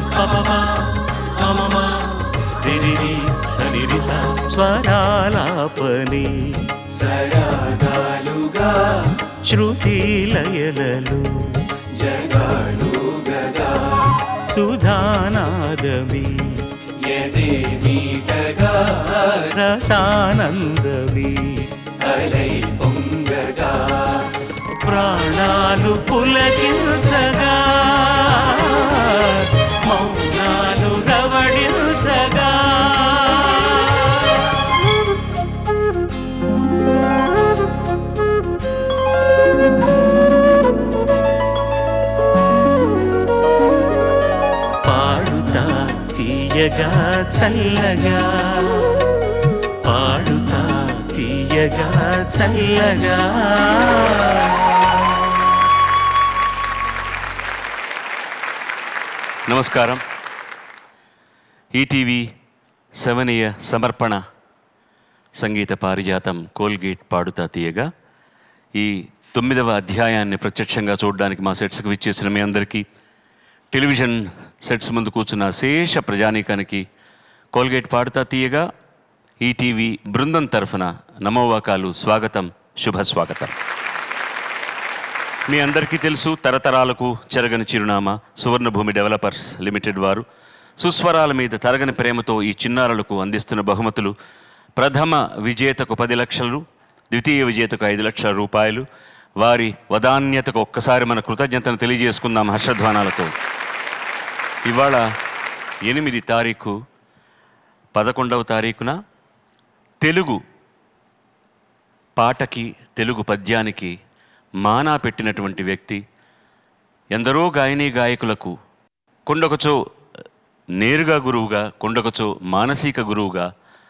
పపమా మమమా రిరిరి సరిరిస స్వరాలాపని సరాగాలుగా శృతి లయలలు జగాలుగగా సుధానాదమి యదే మీటగా రసానందమి అలై పొంగగా ప్రాణాలు పులకించగా మౌనాలు రవడించగా పాడుతా తీయగా చల్లగా పాడుతా తీయగా చల్లగా. నమస్కారం. ఈటీవీ 7 సమర్పణ సంగీత పారిజాతం కోల్గేట్ పాడుతా తీయగా ఈ 9వ అధ్యాయాన్ని ప్రత్యక్షంగా చూడడానికి మా సెట్స్కి విచ్చేసిన మీ అందరికీ, టెలివిజన్ సెట్స్ ముందు కూర్చున్న శేష ప్రజానీకానికి కోల్గేట్ పాడుతా తీయగా ఈటీవీ బృందం తరఫున నమోవాకాలు, స్వాగతం, శుభస్వాగతం. మీ అందరికీ తెలుసు, తరతరాలకు చెరగని చిరునామా సువర్ణభూమి డెవలపర్స్ లిమిటెడ్ వారు సుస్వరాల మీద తరగని ప్రేమతో ఈ చిన్నారులకు అందిస్తున్న బహుమతులు. ప్రథమ విజేతకు 10 లక్షలు, ద్వితీయ విజేతకు 5 లక్షల రూపాయలు. వారి వదాన్యతకు ఒక్కసారి మన కృతజ్ఞతను తెలియజేసుకుందాం హర్షధ్వానాలతో. ఇవాళ 8 తారీఖు 11వ తారీఖున తెలుగు పాటకి, తెలుగు పద్యానికి మానా పెట్టినటువంటి వ్యక్తి, ఎందరో గాయనీ గాయకులకు కొండొకచో నేరుగా గురువుగా, కొండొకచో మానసిక గురువుగా,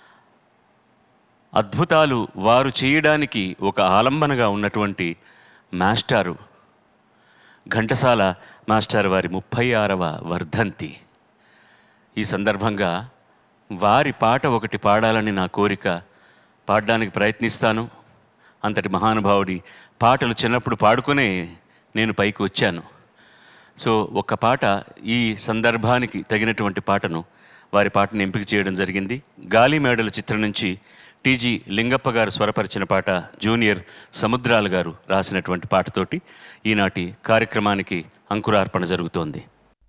అద్భుతాలు వారు చేయడానికి ఒక ఆలంబనగా ఉన్నటువంటి మాస్టారు ఘంటసాల మాస్టర్ వారి 36వ వర్ధంతి. ఈ సందర్భంగా వారి పాట ఒకటి పాడాలని నా కోరిక. పాడడానికి ప్రయత్నిస్తాను. అంతటి మహానుభావుడి పాటలు చిన్నప్పుడు పాడుకునే నేను పైకి వచ్చాను. సో ఒక్క పాట, ఈ సందర్భానికి తగినటువంటి పాటను, వారి పాటను ఎంపిక చేయడం జరిగింది. గాలి మేడల చిత్రం నుంచి టీజీ లింగప్ప గారు స్వరపరిచిన పాట, జూనియర్ సముద్రాల గారు రాసినటువంటి పాటతోటి ఈనాటి కార్యక్రమానికి అంకురార్పణ జరుగుతోంది.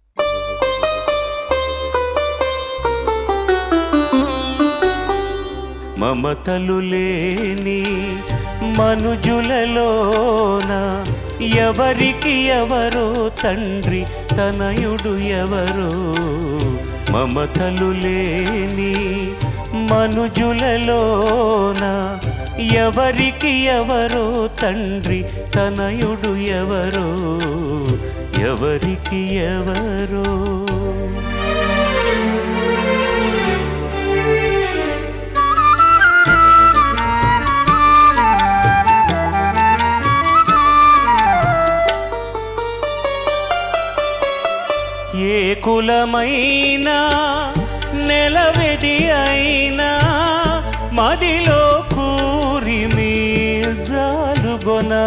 మమతలు లేని మనుజులలోన ఎవరికి ఎవరో తండ్రి తనయుడు ఎవరో. మమతలు లేని మనుజులలోన ఎవరికి ఎవరో తండ్రి తనయుడు ఎవరో. ఎవరికి ఎవరో ఏ కులమైనా నెలవెది అయినా మదిలో కూరిమి జాలుగొనా.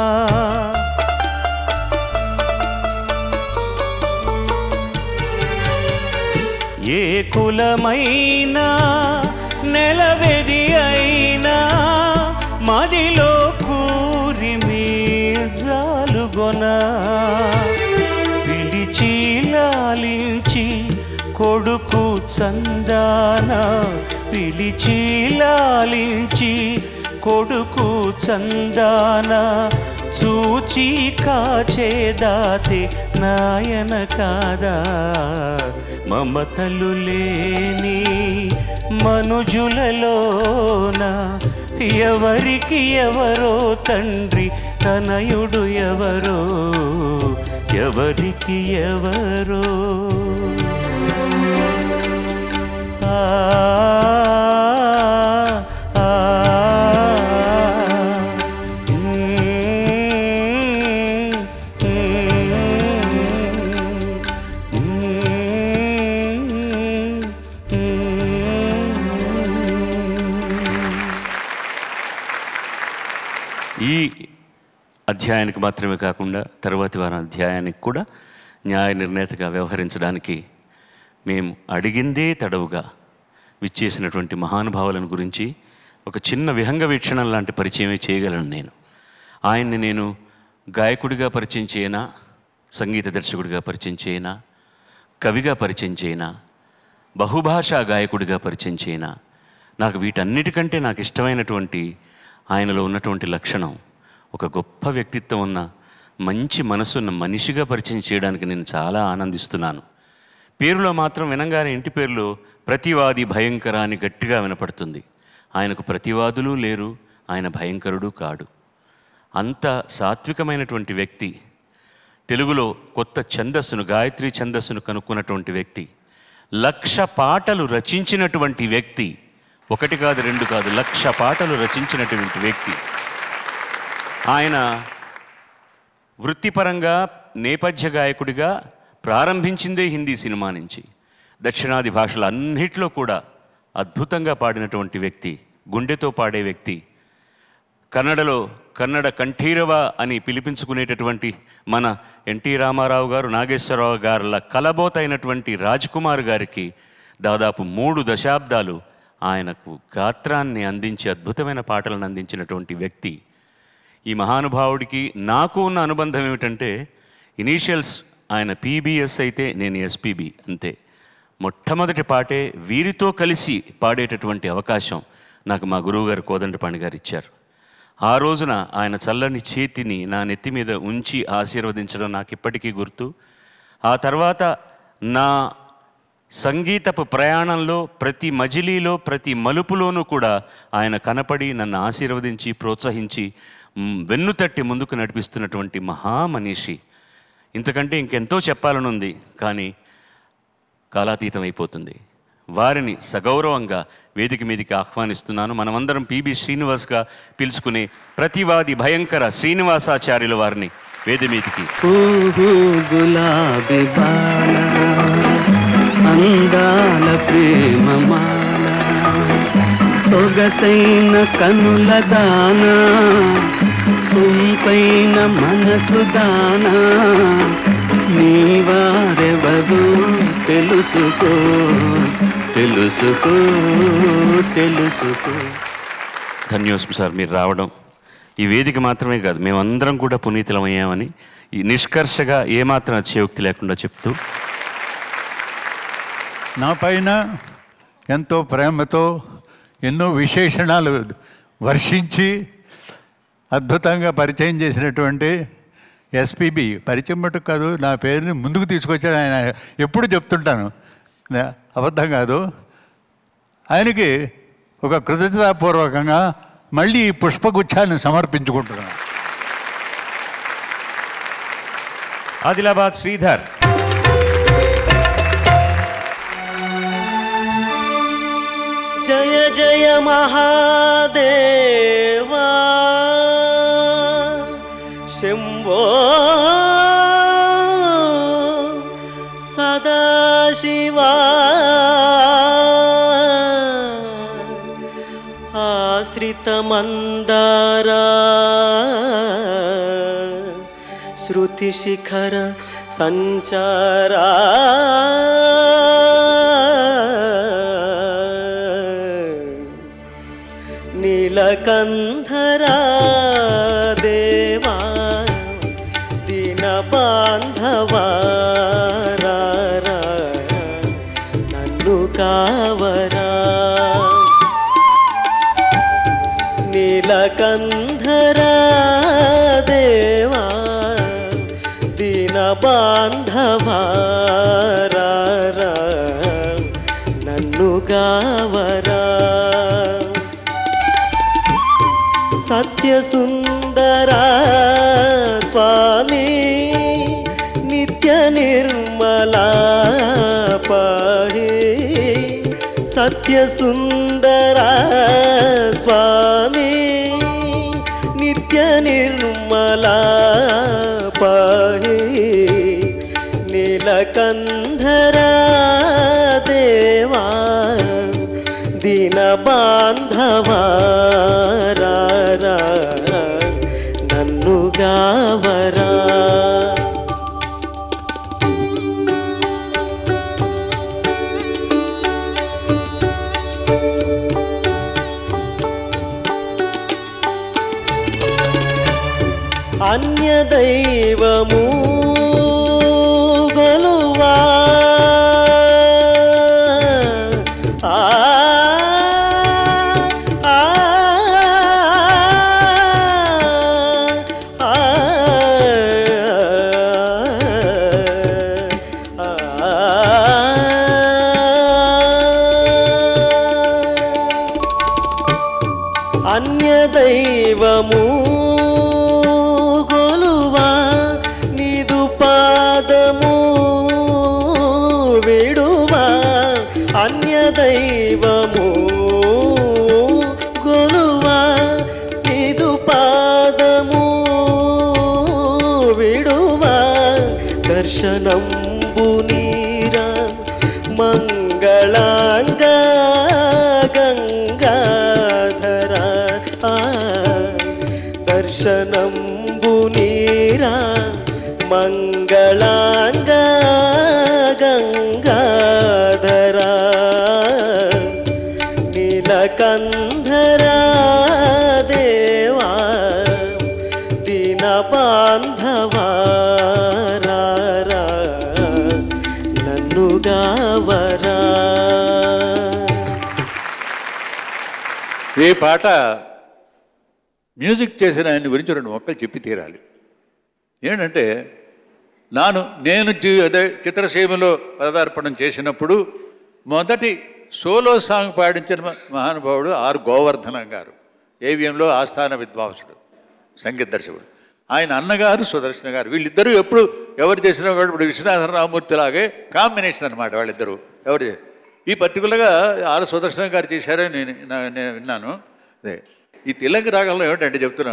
ఏ కులమైనా నెలవెది అయినా మదిలో కూరిమి జాలుగొనా. పిలిచి లాలించి కొడుకు చందాన, పిలిచి లాలించి కొడుకు చందాన, చూచి కాచేదాతే నాయన కాదా. మమతలు లేని మనుజులలోన ఎవరికి ఎవరో తండ్రి తనయుడు ఎవరో. ఎవరికి ఎవరో ఈ అధ్యాయానికి మాత్రమే కాకుండా తర్వాతి వారి అధ్యాయానికి కూడా న్యాయ నిర్ణేతగా వ్యవహరించడానికి మేము అడిగిందే తడవుగా విచ్చేసినటువంటి మహానుభావులను గురించి ఒక చిన్న విహంగ వీక్షణం లాంటి పరిచయమే చేయగలను నేను. ఆయన్ని నేను గాయకుడిగా పరిచయం చేయనా, సంగీత దర్శకుడిగా పరిచయం చేయనా, కవిగా పరిచయం చేయనా, బహుభాషా గాయకుడిగా పరిచయం చేయనా, నాకు వీటన్నిటికంటే నాకు ఇష్టమైనటువంటి ఆయనలో ఉన్నటువంటి లక్షణం ఒక గొప్ప వ్యక్తిత్వం ఉన్న మంచి మనసున్న మనిషిగా పరిచయం చేయడానికి నేను చాలా ఆనందిస్తున్నాను. పేరులో మాత్రం వినంగానే ఇంటి పేరులో ప్రతివాది భయంకర అని గట్టిగా వినపడుతుంది. ఆయనకు ప్రతివాదులు లేరు, ఆయన భయంకరుడు కాడు. అంత సాత్వికమైనటువంటి వ్యక్తి, తెలుగులో కొత్త ఛందస్సును, గాయత్రి ఛందస్సును కనుక్కున్నటువంటి వ్యక్తి, 1,00,000 పాటలు రచించినటువంటి వ్యక్తి, 1 కాదు 2 కాదు 1,00,000 పాటలు రచించినటువంటి వ్యక్తి. ఆయన వృత్తిపరంగా నేపథ్య గాయకుడిగా ప్రారంభించిందే హిందీ సినిమా నుంచి. దక్షిణాది భాషల అన్నిట్లో కూడా అద్భుతంగా పాడినటువంటి వ్యక్తి, గుండెతో పాడే వ్యక్తి. కన్నడలో కన్నడ కంఠీరవ అని పిలిపించుకునేటటువంటి మన ఎన్టీ రామారావు గారు, నాగేశ్వరరావు గారుల కలబోతైనటువంటి రాజ్ కుమార్ గారికి దాదాపు 3 దశాబ్దాలు ఆయనకు గాత్రాన్ని అందించి అద్భుతమైన పాటలను అందించినటువంటి వ్యక్తి. ఈ మహానుభావుడికి నాకు ఉన్న అనుబంధం ఏమిటంటే, ఇనీషియల్స్ ఆయన PBS అయితే నేను SPB అంతే. మొట్టమొదటి పాటే వీరితో కలిసి పాడేటటువంటి అవకాశం నాకు మా గురువుగారు కోదండపాణి గారు ఇచ్చారు. ఆ రోజున ఆయన చల్లని చేతిని నా నెత్తి మీద ఉంచి ఆశీర్వదించడం నాకు ఇప్పటికీ గుర్తు. ఆ తర్వాత నా సంగీతపు ప్రయాణంలో ప్రతి మజిలీలో ప్రతి మలుపులోనూ కూడా ఆయన కనపడి నన్ను ఆశీర్వదించి ప్రోత్సహించి వెన్నుతట్టి ముందుకు నడిపిస్తున్నటువంటి మహామనిషి. ఇంతకంటే ఇంకెంతో చెప్పాలనుంది, కానీ కాలాతీతం అయిపోతుంది. వారిని సగౌరవంగా వేదిక మీదికి ఆహ్వానిస్తున్నాను. మనమందరం PB శ్రీనివాస్గా పిలుచుకునే ప్రతివాది భయంకర శ్రీనివాసాచార్యుల వారిని వేదిక మీదికి. గులాబీ బాల అందాల ప్రేమమాల సొగసైన కనుల దానా సొంపైన మనసు దానా నీవారెవరు తెలుసుకో తెలుసుకో తెలుసుకో. ధన్యోస్మి సార్ మీరు రావడం. ఈ వేదిక మాత్రమే కాదు, మేమందరం కూడా పునీతులమయ్యామని ఈ నిష్కర్షగా ఏమాత్రం అతిశయోక్తి లేకుండా చెప్తూ, నా పైన ఎంతో ప్రేమతో ఎన్నో విశేషణాలు వర్షించి అద్భుతంగా పరిచయం చేసినటువంటి SPB, పరిచయం మటుకు కాదు, నా పేరుని ముందుకు తీసుకొచ్చాడు ఆయన. ఎప్పుడు చెప్తుంటాను, అబద్ధం కాదు. ఆయనకి ఒక కృతజ్ఞతాపూర్వకంగా మళ్ళీ ఈ పుష్పగుచ్ఛాన్ని సమర్పించుకుంటున్నాను. ఆదిలాబాద్ శ్రీధర్. జయ జయ మహాదేవా శంభో సదాశివా ఆశ్రితమందారా శృతిశిఖర సంచారా నీలకంధరా దేవా దీన బాంధవా నన్ను కావరా. నీలకంధరా దేవా దీన బాంధవా నన్ను కావరా. సత్యసుందరా స్వామి నిత్య నిర్మలా పాహి. సత్యసుందరా స్వామి నిత్య నిర్మలా పాహి. నీలకంధరా దేవా దీన బాంధవా నన్ను గావరా. అన్యదైవము గొలువా అన్యదైవము గొలువా నీదు పాదము విడువా అన్యదైవము గొలువా నీదు పాదము విడువా దర్శనంబు నీరా మంగళాంగ గంగాధరా దర్శనంబు నీరా మంగళాంగ గంగాధరా నీలకంధరా దేవా దీన బాంధవా నన్ను గావరా. ఈ పాట మ్యూజిక్ చేసిన ఆయన గురించి 2 మొక్కలు చెప్పి తీరాలి. ఏంటంటే నేను అదే చిత్రసీమలో పదార్పణం చేసినప్పుడు మొదటి సోలో సాంగ్ పాడించిన మహానుభావుడు ఆర్ గోవర్ధనం గారు, ఏవిఎంలో ఆస్థాన విద్వాంసుడు, సంగీత దర్శకుడు. ఆయన అన్నగారు సుదర్శన గారు, వీళ్ళిద్దరూ ఎప్పుడు ఎవరు చేసినా కూడా ఇప్పుడు విశ్వనాథన్ రామూర్తి లాగే కాంబినేషన్ అనమాట వాళ్ళిద్దరూ. ఈ పర్టికులర్గా ఆర్ సుదర్శన గారు చేశారని నేను విన్నాను. అదే ఈ తిలంగి రాగంలో ఏమిటంటే చెప్తున్నా,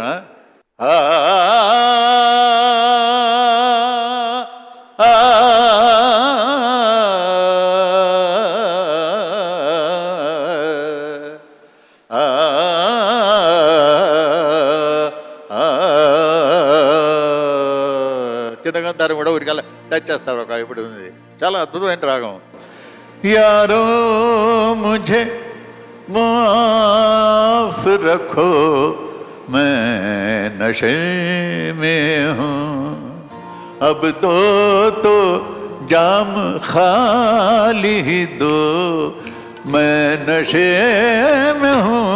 చిన్నగా దాన్ని కూడా ఊరికల్లా టచ్ చేస్తారు. ఒక ఇప్పుడు ఉంది, చాలా అద్భుతమైన రాగం. యారో ముझे माफ रखो मैं नशे में हूँ, अब तो जाम खाली ही दो, मैं नशे में हूँ.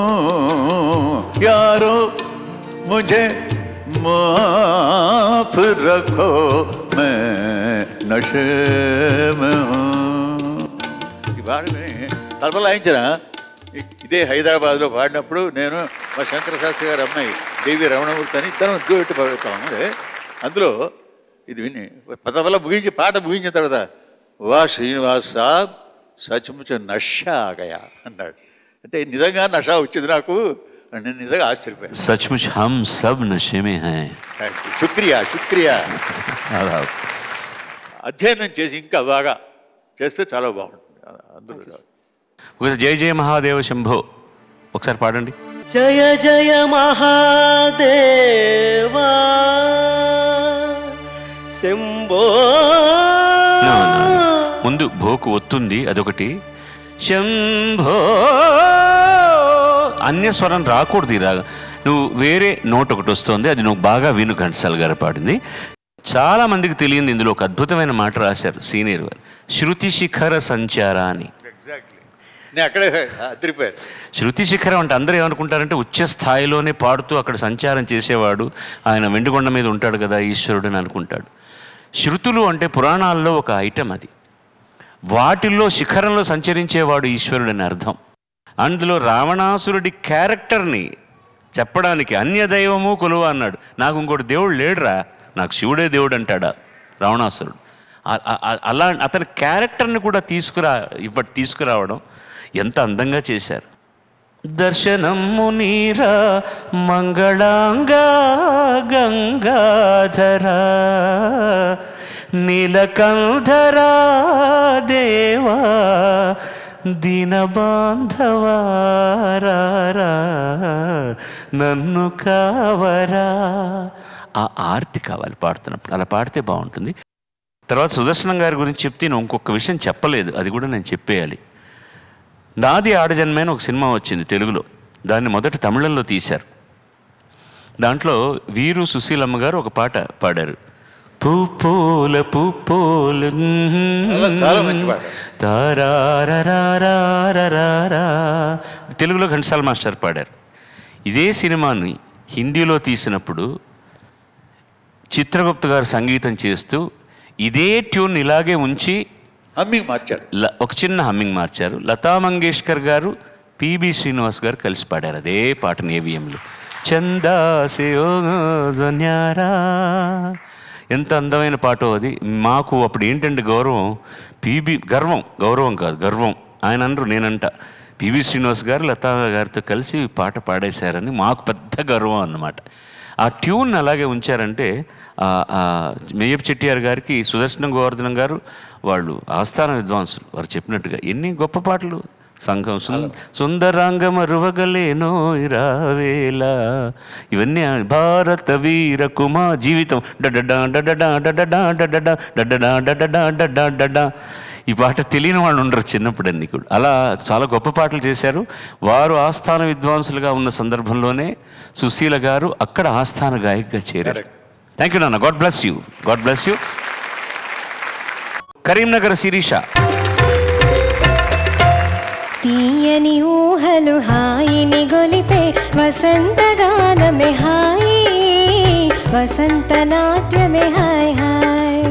यारो मुझे माफ रखो मैं नशे में हूँ. ఈ పాటని తలపలాయించిన ఇదే హైదరాబాద్లో పాడినప్పుడు నేను మా శంకర శాస్త్రి గారి అమ్మాయి దేవి రమణమూర్తి అని ఇద్దరం డ్యూయెట్ పాడుతాము. అందులో ఇది విని పదవల్ల పాట ముగించిన తర్వాత వా శ్రీనివాస్ సాబ్ సచ్ముచ్ నషా ఆగయా అన్నాడు. అంటే నిజంగా నషా వచ్చింది నాకు, నేను నిజంగా ఆశ్చర్యపోయాను. సచ్ముచ్ హమ్ సబ్ నషే మే హై. శుక్రియా శుక్రియా. అధ్యయనం చేసి ఇంకా బాగా చేస్తే చాలా బాగుంటుంది. అందులో జయ జయ మహాదేవ శంభో ఒకసారి పాడండి. జయ జయ మహాదేవా శంభో. ముందు భోకు ఒత్తుంది, అదొకటి. శంభో అన్యస్వరం రాకూడదు. రాగా నువ్వు వేరే నోట్ ఒకటి వస్తుంది, అది నువ్వు బాగా విను. ఘంటసాల గారు పాడింది. చాలా మందికి తెలియంది. ఇందులో ఒక అద్భుతమైన మాట రాశారు సీనియర్ వారు, శృతి శిఖర సంచార అని. అక్కడే అదిరిపోయారు. శృతి శిఖరం అంటే అందరూ ఏమనుకుంటారంటే ఉచ్చ స్థాయిలోనే పాడుతూ అక్కడ సంచారం చేసేవాడు, ఆయన వెండిగొండ మీద ఉంటాడు కదా ఈశ్వరుడు అని అనుకుంటాడు. శృతులు అంటే పురాణాల్లో ఒక ఐటెం, అది వాటిల్లో శిఖరంలో సంచరించేవాడు ఈశ్వరుడు అని అర్థం. అందులో రావణాసురుడి క్యారెక్టర్ని చెప్పడానికి అన్యదైవము కొలువ అన్నాడు. నాకు ఇంకోటి దేవుడు లేడురా, నాకు శివుడే దేవుడు అంటాడా రావణాసురుడు. అలా అతని క్యారెక్టర్ని కూడా తీసుకురావడం ఎంత అందంగా చేశారు. దర్శనము నీరా మంగళాంగా గంగాధరా నీలకంధరా దేవా దీనబాంధవారా నన్ను కావరా. ఆ ఆర్తి కావాలి పాడుతున్నప్పుడు, అలా పాడితే బాగుంటుంది. తర్వాత సుదర్శనం గారి గురించి చెప్తే నేను ఇంకొక విషయం చెప్పలేదు, అది కూడా నేను చెప్పేయాలి. నాది ఆడజన్మే అని ఒక సినిమా వచ్చింది తెలుగులో, దాన్ని మొదట తమిళంలో తీశారు. దాంట్లో వీరు సుశీలమ్మ గారు ఒక పాట పాడారు. పూల పూలు చాలా మంచి పాట. తారారారారారా తెలుగులో ఘంటసాల మాస్టర్ పాడారు. ఇదే సినిమాని హిందీలో తీసినప్పుడు చిత్రగుప్త గారు సంగీతం చేస్తూ ఇదే ట్యూన్ ఇలాగే ఉంచి హమ్మింగ్ మార్చారు, ఒక చిన్న హమ్మింగ్ మార్చారు. లతా మంగేష్కర్ గారు, పిబి శ్రీనివాస్ గారు కలిసి పాడారు అదే పాటని ఏవిఎంలో. చందాసే ఓ ధన్యారా, ఎంత అందమైన పాటో అది. మాకు అప్పుడు ఏంటంటే గౌరవం, గౌరవం కాదు గర్వం. ఆయన అనరు, నేనంట. పిబి శ్రీనివాస్ గారు లతా గారితో కలిసి పాట పాడేశారని మాకు పెద్ద గర్వం అన్నమాట. ఆ ట్యూన్ అలాగే ఉంచారంటే మేయప్ చెట్టియార్ గారికి సుదర్శనం గోవర్ధనం గారు వాళ్ళు ఆస్థాన విద్వాంసులు. వారు చెప్పినట్టుగా ఎన్ని గొప్ప పాటలు. సంఘం సుందరాంగమ రువగలేనో ఇరావేలా, ఇవన్నీ భారత వీర కుమా జీవితం డడడా డడడా డడడా డడడా డడడా డడడా డడడా డడా. ఈ పాట తెలియని వాళ్ళు ఉండరు చిన్నప్పుడు అన్నీ కూడా. అలా చాలా గొప్ప పాటలు చేశారు. వారు ఆస్థాన విద్వాంసులుగా ఉన్న సందర్భంలోనే సుశీల గారు అక్కడ ఆస్థాన గాయకుగా చేరారు. థ్యాంక్ యూ నాన్న. God bless you, God bless you. Karimnagar Sirisha. తీయని ఊహలు హాయిని గొలిపే వసంతగానమే హాయి, వసంత నాట్యమే హాయ్ హాయ్.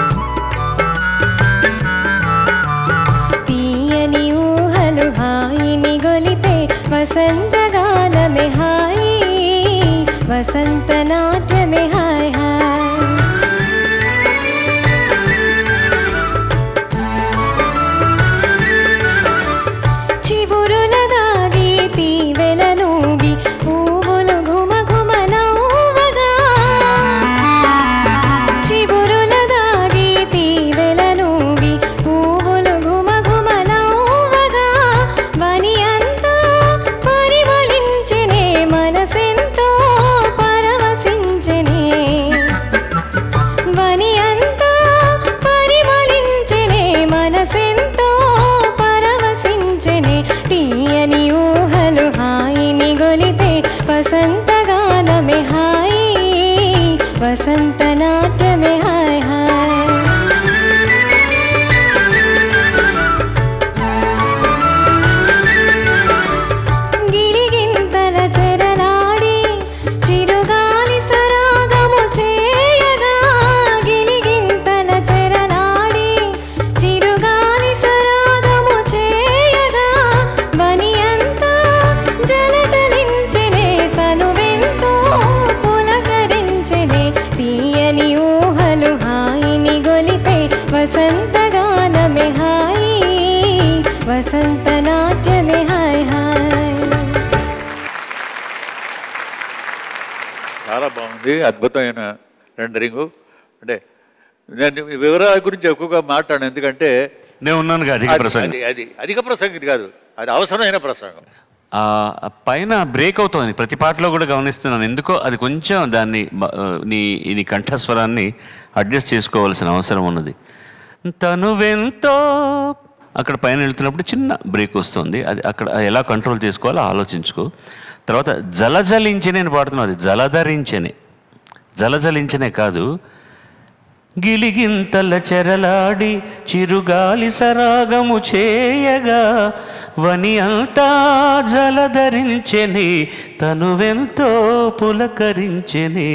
తీయని ఊహలు హాయిని గొలిపే వసంతగానమే హాయి, వసంత నాట్యమే హాయ్ హాయ్. వసంతగానమే హాయి, వసంత నాట్యమే హాయ్ హాయ్. గిలిగింతల చెరలాడి చిరుగాలి సరాగము చేయగా, గిలిగింతల చెరలాడి చిరుగాలి సరాగము చేయగా, బనియంతా జలజలించెనే తనువెంతో పులకరించెనే. తీయని ఊహలు హాయిని గొలిపే వసంతగానమే హాయి, వసంత నాట్యమే హాయ్ హాయ్. చాలా బాగుంది, అద్భుతమైన రెండరింగు. అంటే నేను వివరాల గురించి ఎక్కువగా మాట్లాడాను, ఎందుకంటే నేను ఉన్నాను అధిక ప్రసంగం. అది అధిక ప్రసంగం కాదు, అది అవసరమైన ప్రసంగం. పైన బ్రేక్ అవుతుంది ప్రతి పాటలో కూడా గమనిస్తున్నాను. ఎందుకో అది కొంచెం దాన్ని నీ కంఠస్వరాన్ని అడ్జస్ట్ చేసుకోవాల్సిన అవసరం ఉన్నది. తనువెంతో అక్కడ పైన వెళ్తున్నప్పుడు చిన్న బ్రేక్ వస్తుంది. అది అక్కడ ఎలా కంట్రోల్ చేసుకోవాలో ఆలోచించుకో. తర్వాత జలజలించనే అని పాడుతున్నావు, అది జలజలించనే కాదు. గిలిగింతల చెరలాడి చిరుగాలి సరాగము చేయగా, వని అంతా జలధరించెని తనువెంతో పులకరించెని.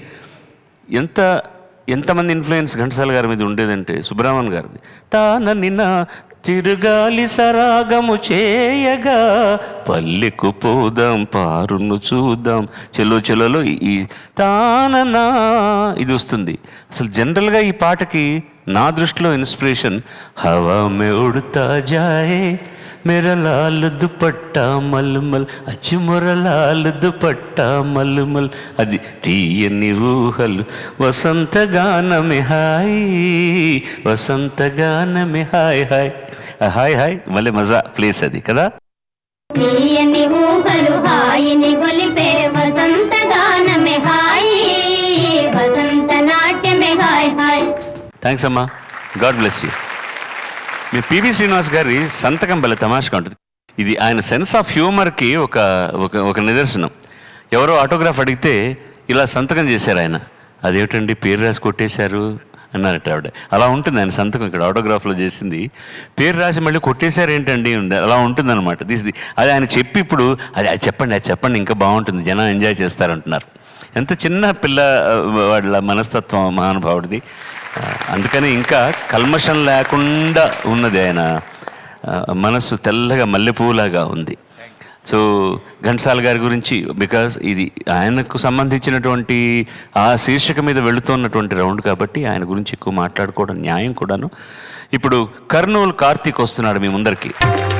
ఎంతమంది ఇన్ఫ్లుయెన్స్ ఘంటసాల గారి మీద ఉండేదంటే సుబ్రహ్మణ్యం గారిది. తాననిన చిరుగాలి సరాగము చేయగా, పల్లెకు పోదాం పారును చూద్దాం, చెలో ఈ తాననా ఇది వస్తుంది. అసలు జనరల్గా ఈ పాటకి నా దృష్టిలో ఇన్స్పిరేషన్ హవా మే ఉడతా జాయే मेरा लाल दुपट्टा मलमल अच्చి మురళాల దుపట్టా మల్మల్. అది తీయని ఊహలు వసంతగానమే హాయ్, వసంతగానమే హాయ్ హాయ్ హాయ్ హాయ్. మళ్ళీ మజా ప్లేస్ అది కదా. తీయని ఊహలు హాయిని గొలిపే వసంతగానమే హాయ్, వసంత నాట్యమే హాయ్ హాయ్. థ్యాంక్స్ అమ్మా, గాడ్ బ్లెస్ యూ. మీ పిబి శ్రీనివాస్ గారి సంతకం భలే తమాషగా ఉంటుంది. ఇది ఆయన సెన్స్ ఆఫ్ హ్యూమర్కి ఒక నిదర్శనం. ఎవరో ఆటోగ్రాఫ్ అడిగితే ఇలా సంతకం చేశారు ఆయన. అదేమిటండి పేరు రాసి కొట్టేశారు అన్నారట ఆవిడ. అలా ఉంటుంది ఆయన సంతకం, ఇక్కడ ఆటోగ్రాఫ్లో చేసింది పేరు రాసి మళ్ళీ కొట్టేశారు ఏంటండి, అలా ఉంటుంది అనమాట. అది ఆయన చెప్పి ఇప్పుడు అది చెప్పండి ఇంకా బాగుంటుంది, జనం ఎంజాయ్ చేస్తారంటున్నారు. ఎంత చిన్న పిల్ల వాళ్ళ మనస్తత్వం మహానుభావుడిది. అందుకని ఇంకా కల్మషం లేకుండా ఉన్నది ఆయన మనస్సు, తెల్లగా మల్లెపూలాగా ఉంది. సో ఘంటసాల గారి గురించి, బికాజ్ ఇది ఆయనకు సంబంధించినటువంటి ఆ శీర్షిక మీద వెళుతున్నటువంటి రౌండ్ కాబట్టి ఆయన గురించి ఎక్కువ మాట్లాడుకోవడం న్యాయం కూడాను. ఇప్పుడు కర్నూలు కార్తీక్ వస్తున్నాడు మీ ముందరికి.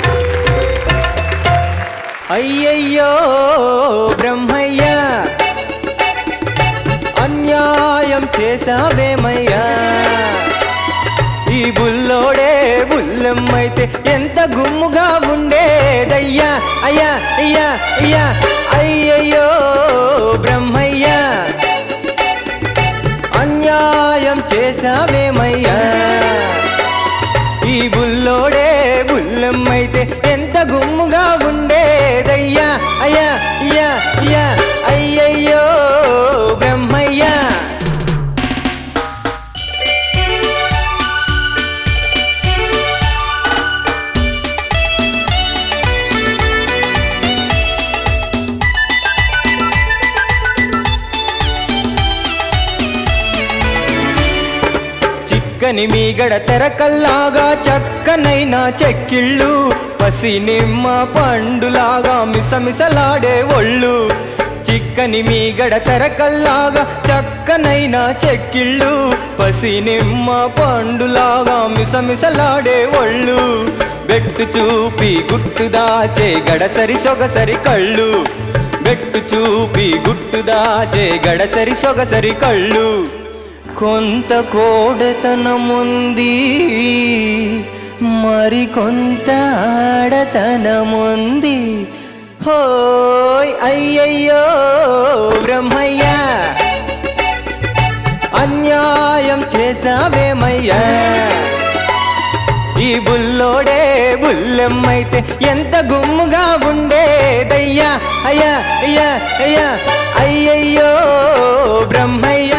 అయ్యయ్యో బ్రహ్మయ్య, అన్యాయం చేసావేమయ్యా, ఈ బుల్లోడే బుల్లెమ్మైతే ఎంత గుమ్ముగా ఉండేదయ్యా. అయ్యా అయ్యా అయ్యా అయ్యయ్యో బ్రహ్మయ్య, అన్యాయం చేసావేమయ్యా, ఈ బుల్లోడే బుల్లెమ్మైతే ఎంత గుమ్ముగా ఉండేదయ్యా. అయ్యా అయ్యా అయ్యా అయ్యయ్యో బ్రహ్మయ్య. చిక్కని మీగడ తెరకల్లాగా చక్కనైనా చెక్కిళ్ళు, పసి నిమ్మ పండులాగా మిసమిసలాడే ఒళ్ళు. చిక్కని మీగడ తెరకల్లాగా చక్కనైనా చెక్కిళ్ళు, పసి నిమ్మ పండులాగా మిసమిసలాడే ఒళ్ళు. బెట్టు చూపి గుట్టు దాచే గడసరి సొగసరి కళ్ళు, బెట్టు చూపి గుట్టు దాచే గడసరి సొగసరి కళ్ళు. కొంత కోడతనముంది, మరి కొంత ఆడతనముంది. హోయ్ అయ్యయ్యో బ్రహ్మయ్య, అన్యాయం చేసావేమయ్యా, ఈ బుల్లోడే బుల్లెమ్మైతే ఎంత గుమ్ముగా ఉండేదయ్యా. అయ్యా అయ్యా అయ్యా అయ్యయ్యో బ్రహ్మయ్య.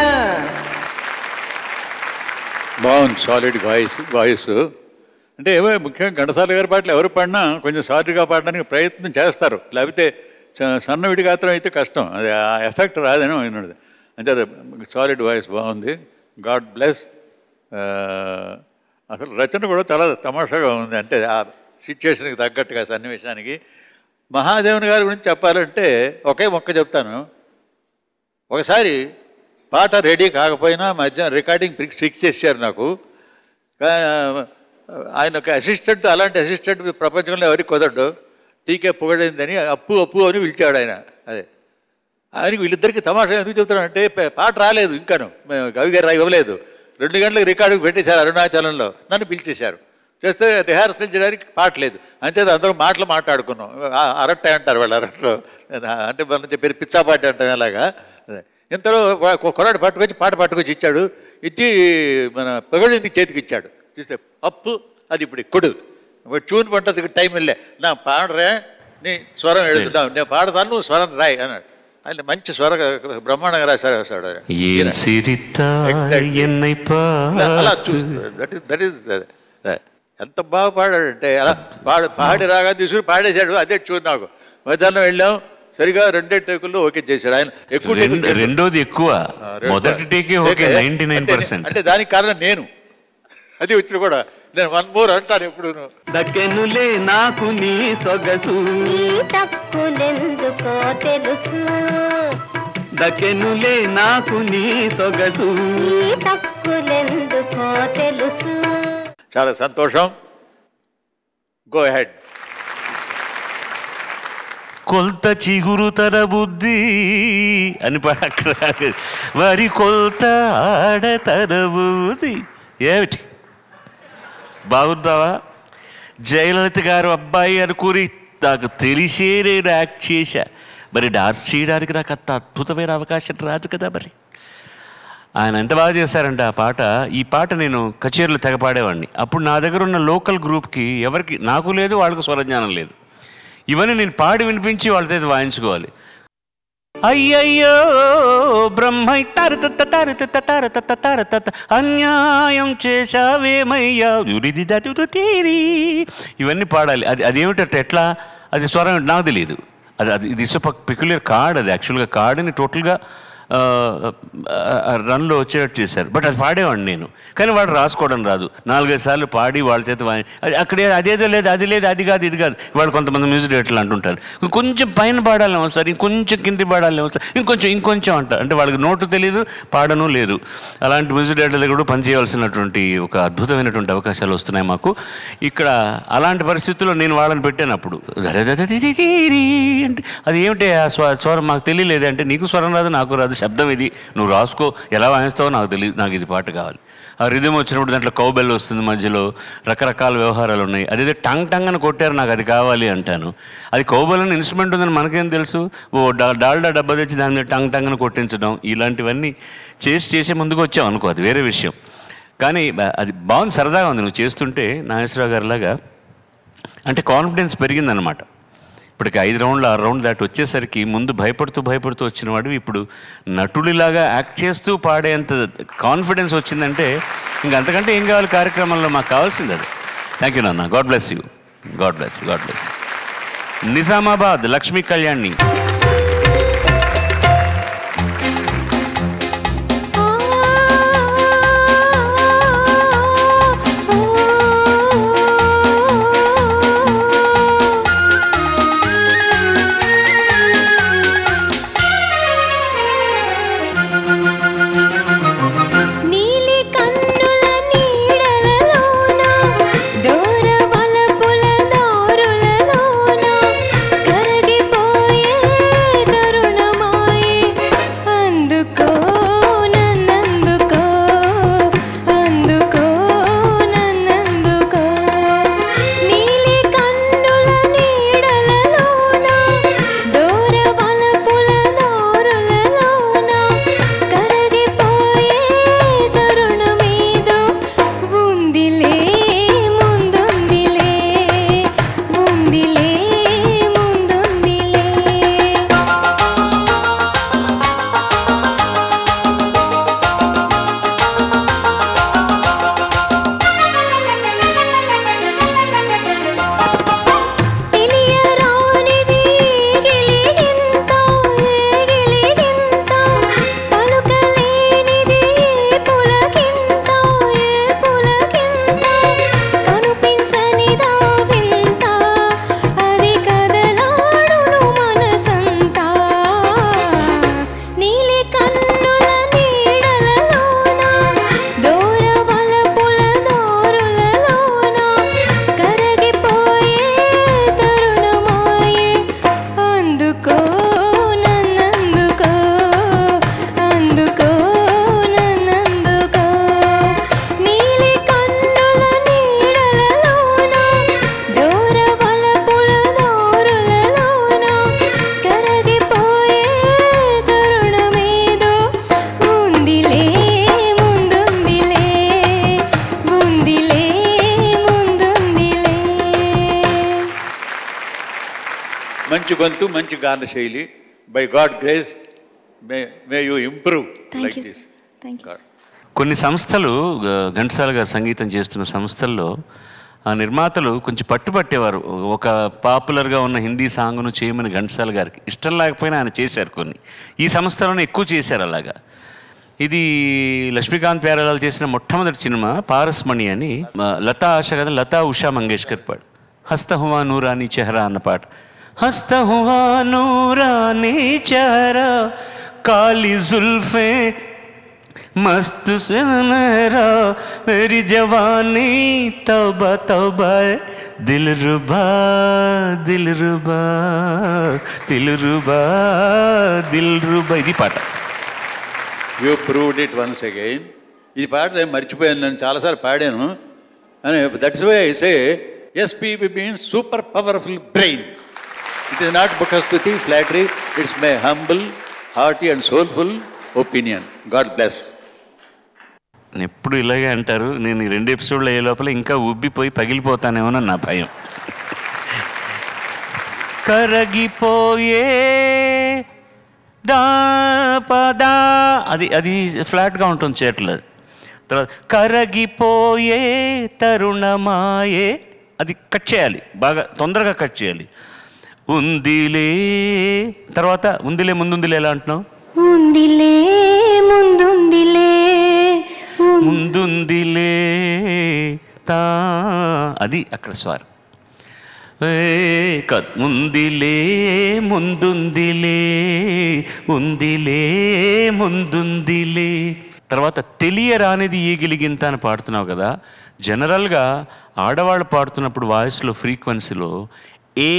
బాగుంది, సాలిడ్ వాయిస్. అంటే ఏవో ముఖ్యంగా ఘంటసాల గారి పాటలు ఎవరు పాడినా కొంచెం సాలిడ్గా పాడడానికి ప్రయత్నం చేస్తారు, లేకపోతే సన్నవిడి గాత్రం అయితే కష్టం, అది ఆ ఎఫెక్ట్ రాదని అయినది. అంటే అది సాలిడ్ వాయిస్ బాగుంది. God bless. అసలు రచన కూడా చాలా తమాషాగా ఉంది, అంటే ఆ సిచ్యువేషన్కి తగ్గట్టుగా సన్నివేశానికి. మహాదేవన్ గారి గురించి చెప్పాలంటే ఒకే మొక్క చెప్తాను. ఒకసారి పాట రెడీ కాకపోయినా మధ్యాహ్నం రికార్డింగ్ ఫిక్స్ చేశారు నాకు. ఆయన ఒక అసిస్టెంట్, అలాంటి అసిస్టెంట్ ప్రపంచంలో ఎవరికి కుదరడు. టీకే పొగడైందని అప్పు అని పిలిచాడు ఆయన. అదే ఆయనకి వీళ్ళిద్దరికి తమాషా ఎందుకు చెప్తున్నానంటే పాట రాలేదు, ఇంకాను కవి గారు ఇవ్వలేదు. 2 గంటలకు రికార్డుకు పెట్టేశారు అరుణాచలంలో, నన్ను పిలిచేశారు. చేస్తే రిహార్సల్ చేయడానికి పాట లేదు, అంతే అందరూ మాట్లాడుకున్నాం. అరట్ట అంటారు వాళ్ళు, అరట్లో అంటే మనం చెప్పారు పిచ్చాపాటి అంటాం. అలాగా ఇంతలో కొరాడు పట్టుకొచ్చి ఇచ్చాడు. ఇచ్చి మన పొగడింది చేతికి ఇచ్చాడు. చూస్తే అప్పు, అది ఇప్పుడు కొడు ట్యూన్ పంటది, టైం వెళ్ళే నా పాడరే, నీ స్వరం ఎడుతున్నావు, నేను పాడతాను, నువ్వు స్వరం రాయి అన్నాడు. ఆయన మంచి స్వర బ్రహ్మాండంగా రాశాడు. అలా దట్ ఈస్ ఎంత బాగా పాడాడంటే, అలా పాడి రాగా తీసుకుని పాడేశాడు. అదే ట్యూన్. నాకు మధ్యాహ్నం వెళ్ళాం, సరిగా 2 టేకుల్లో ఓకే చేశారు ఆయన. ఎక్కువ రెండోది ఎక్కువ, మొదటి టేకే ఓకే 99%. అంటే దానికి కారణం నేను, అది వచ్చిన కూడా నేను 1 more అంటాను ఎప్పుడు. దక్కెనులే నాకు నీ సొగసు, తక్కులెందుకో తెలుసు, దక్కెనులే నాకు నీ సొగసు, తక్కులెందుకో తెలుసు. చాలా సంతోషం. Go head. కొల్త చిగురు తన బుద్ధి అని అక్కడ మరి కొల్త ఆడతన బుద్ధి. ఏమిటి బాగుందావా? జయలలిత గారు అబ్బాయి అనుకుని నాకు తెలిసే నేను యాక్ట్ చేశా. మరి డాన్స్ చేయడానికి నాకు అంత అద్భుతమైన అవకాశం రాదు కదా. మరి ఆయన ఎంత బాగా చేశారంటే ఆ పాట. ఈ పాట నేను కచేరీలు తెగపాడేవాడిని. అప్పుడు నా దగ్గర ఉన్న లోకల్ గ్రూప్కి ఎవరికి, నాకు లేదు, వాళ్ళకు స్వరజ్ఞానం లేదు. ఇవన్నీ నేను పాడి వినిపించి వాళ్ళతో వాయించుకోవాలి. అయ్యయ్యో బ్రహ్మై తరతత తరతత తరతత తరతత అన్యాయం చేశావేమయ్యా తీరి ఇవన్నీ పాడాలి. అదేమిటంటే ఎట్లా, అది స్వరం నాకు తెలియదు. అది ఇట్స్ పెక్యులర్ కార్డ్. అది యాక్చువల్గా కార్డుని టోటల్గా రన్లో వచ్చేటట్టు చేశారు. బట్ అది పాడేవాడిని నేను, కానీ వాడు రాసుకోవడం రాదు. 4-5 సార్లు పాడి వాళ్ళ చేత అక్కడే అదేదో లేదు, అది లేదు, అది కాదు, ఇది కాదు. వాళ్ళు కొంతమంది మ్యూజిక్ డైరెక్టర్లు అంటుంటారు, ఇంకొంచెం పైన పాడాలేమో సార్, ఇంకొంచెం కింది పాడాలేమో సార్, ఇంకొంచెం అంటారు. అంటే వాళ్ళకి నోటు తెలియదు, పాడను లేదు. అలాంటి మ్యూజిక్ డైరెక్టర్లు కూడా పనిచేయవలసినటువంటి ఒక అద్భుతమైనటువంటి అవకాశాలు వస్తున్నాయి మాకు ఇక్కడ. అలాంటి పరిస్థితుల్లో నేను వాళ్ళని పెట్టాను. అప్పుడు అంటే అది ఏమిటి ఆ స్వరం మాకు తెలియలేదు. అంటే నీకు స్వరం రాదు, నాకు రాదు, శబ్దం ఇది, నువ్వు రాసుకో, ఎలా వాయిస్తావో నాకు తెలియదు, నాకు ఇది పాట కావాలి. ఆ రిథమ్ వచ్చినప్పుడు దాంట్లో కౌబెల్ వస్తుంది, మధ్యలో రకరకాల వ్యవహారాలు ఉన్నాయి. అదేదో టంగ్ అని కొట్టారు, నాకు అది కావాలి అంటాను. అది కౌబెల్ అని ఇన్స్ట్రుమెంట్ ఉందని మనకేం తెలుసు? డాల్డా డబ్బా తెచ్చి దాని మీద టంగ్ అని కొట్టించడం, ఇలాంటివన్నీ చేసే ముందుకు వచ్చావు అనుకో, అది వేరే విషయం. కానీ అది బాగుంది, సరదాగా ఉంది నువ్వు చేస్తుంటే. నాగేశ్వరరావు గారిలాగా అంటే కాన్ఫిడెన్స్ పెరిగిందనమాట. ఇప్పటికి 5 రౌండ్లు 6 రౌండ్లు దాటి వచ్చేసరికి ముందు భయపడుతూ వచ్చినవాడు ఇప్పుడు నటుడిలాగా యాక్ట్ చేస్తూ పాడేంత కాన్ఫిడెన్స్ వచ్చిందంటే ఇంక అంతకంటే ఏం కావాలి కార్యక్రమంలో? మాకు కావాల్సింది అది. థ్యాంక్ యూ నాన్న. God bless you. God bless. Nizamabad Lakshmi Kalyani. మంచి గొంతు, మంచి గాన శైలి. By God grace may you improve like this. కొన్ని సంస్థలు, ఘంటసాల గారు సంగీతం చేస్తున్న సంస్థల్లో ఆ నిర్మాతలు కొంచెం పట్టుపట్టేవారు. ఒక పాపులర్గా ఉన్న హిందీ సాంగ్ను చేయమని ఘంటసాల గారికి ఇష్టం లేకపోయినా ఆయన చేశారు. కొన్ని ఈ సంస్థలోనే ఎక్కువ చేశారు అలాగా. ఇది లక్ష్మీకాంత్ ప్యారేలాల్ చేసిన మొట్టమొదటి సినిమా పారస్మణి అని. లతా ఆశ కదా, లతా ఉషా మంగేష్కర్ పాడు హస్త హువా నూరానీ చెహరా అన్న పాట. హస్త హువా నూరానీ చెహరా కాలి జుల్ఫే मस्त सुनहरा मेरी जवानी तौबा तौबा दिलरुबा दिलरुबा दिलरुबा दिलरुबा ఇది పాట. You proved it once again. ఈ పాట నేను మర్చిపోయాను, నేను చాలాసార్లు పాడాను అని. That's why I say SPB means super powerful brain. It is not బుకస్తుతి flattery, it's my humble hearty and soulful opinion. God bless. ఎప్పుడు ఇలాగే అంటారు. నేను ఈ 2 ఎపిసోడ్లు అయ్యే లోపల ఇంకా ఉబ్బిపోయి పగిలిపోతానేమోనని నా భయం. కరగిపోయే దా పదా అది అది ఫ్లాట్గా ఉంటుంది చేతులు. తర్వాత కరగిపోయే తరుణమాయే అది కట్ చేయాలి, బాగా తొందరగా కట్ చేయాలి. ఉందిలే తర్వాత ఉందిలే ముందుందిలే ఎలా అంటున్నావు? ఉందిలే ముందుందిలే ముందుందిలే తా అది అక్కడ స్వరం. ఉందిలే ముందుందిలే ఉందిలే ముందుందిలే. తర్వాత తెలియరానిది ఈగిలిగింత అని పాడుతున్నావు కదా. జనరల్గా ఆడవాళ్ళు పాడుతున్నప్పుడు వాయిస్లో ఫ్రీక్వెన్సీలో ఏ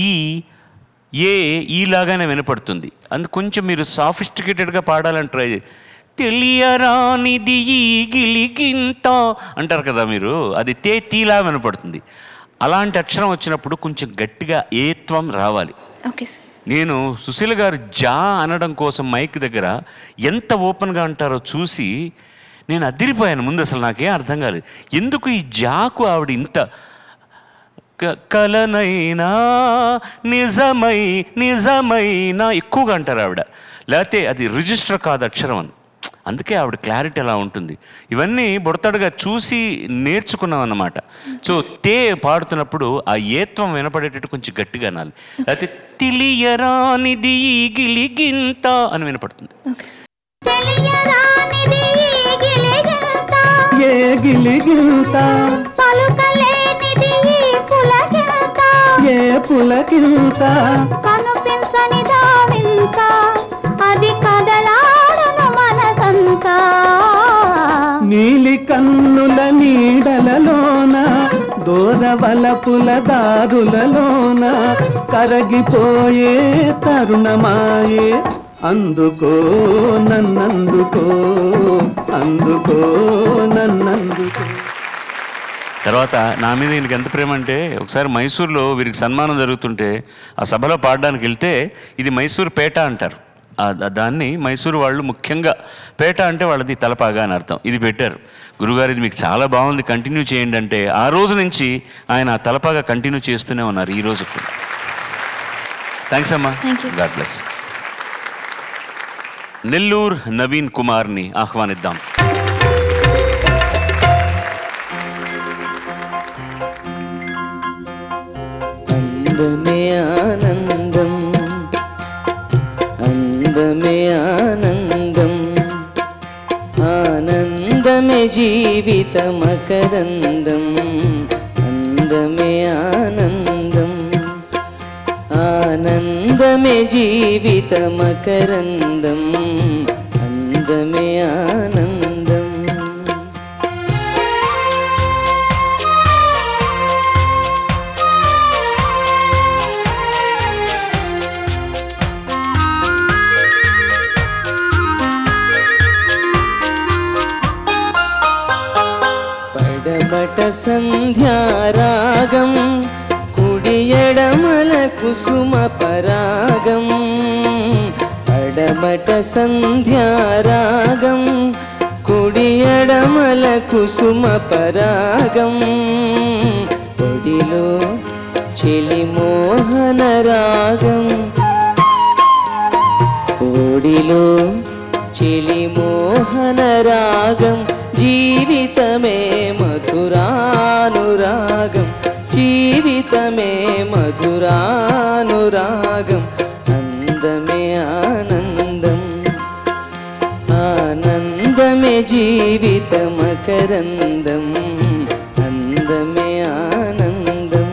ఈలాగానే వినపడుతుంది. అందుకు కొంచెం మీరు సాఫిస్టికేటెడ్గా పాడాలని ట్రై చేయి. తెలియరానిది ఈగిలిగింత అంటారు కదా మీరు, అది తీలా వినపడుతుంది. అలాంటి అక్షరం వచ్చినప్పుడు కొంచెం గట్టిగా ఏత్వం రావాలి. Okay sir. నేను సుశీల గారు జా అనడం కోసం మైక్ దగ్గర ఎంత ఓపెన్గా అంటారో చూసి నేను అదిరిపోయాను. ముందు అసలు నాకేం అర్థం కాలేదు, ఎందుకు ఈ జాకు ఆవిడ ఇంత కలనైనా నిజమైనా ఎక్కువగా అంటారు ఆవిడ. లేకపోతే అది రిజిస్టర్ కాదు అక్షరం అని. అందుకే ఆవిడ క్లారిటీ అలా ఉంటుంది. ఇవన్నీ బుడతడుగా చూసి నేర్చుకున్నాం అన్నమాట. సో పాడుతున్నప్పుడు ఆ ఏత్వం వినపడేటట్టు కొంచెం గట్టిగా అనాలి. లేకపోతే తెలియరానిది గిలిగింత అని వినపడుతుంది. ఏ పులకింత కనుపించని దావింత అది కదలాడను మనసంతా. నీలి కన్నుల నీడలలోన దూరవలపుల దారులలోన కరగిపోయే తరుణమాయే అందుకో నన్నందుకో అందుకో నన్నందుకో. తర్వాత నా మీద ఈయనకి ఎంత ప్రేమ అంటే, ఒకసారి మైసూర్లో వీరికి సన్మానం జరుగుతుంటే ఆ సభలో పాడడానికి వెళ్తే ఇది మైసూర్ పేట అంటారు. దాన్ని మైసూరు వాళ్ళు ముఖ్యంగా పేట అంటే వాళ్ళది తలపాగా అని అర్థం. ఇది పెట్టారు. గురుగారు ఇది మీకు చాలా బాగుంది, కంటిన్యూ చేయండి అంటే ఆ రోజు నుంచి ఆయన ఆ తలపాగా కంటిన్యూ చేస్తూనే ఉన్నారు ఈ రోజు కూడా. థ్యాంక్స్ అమ్మా. God bless. నెల్లూరు నవీన్ కుమార్ని ఆహ్వానిద్దాం. అందమే ఆనందం అందమే ఆనందం ఆనందమే జీవిత మకరందం అందమే ఆనందం ఆనందమే జీవిత మకరందం అందమే ఆనందం. పడమట సంధ్యారాగం కుడియడమల కుసుమ పరాగం పడమట సంధ్యారాగం కుడియడమల కుసుమ పరాగం ఒడిలో చెలిమోహన రాగం ఒడిలో చెలిమోహన రాగం జీవితమే మధురానురాగం జీవితమే మధురానురాగం అందమే ఆనందం ఆనందమే జీవిత మకరందం అందమే ఆనందం.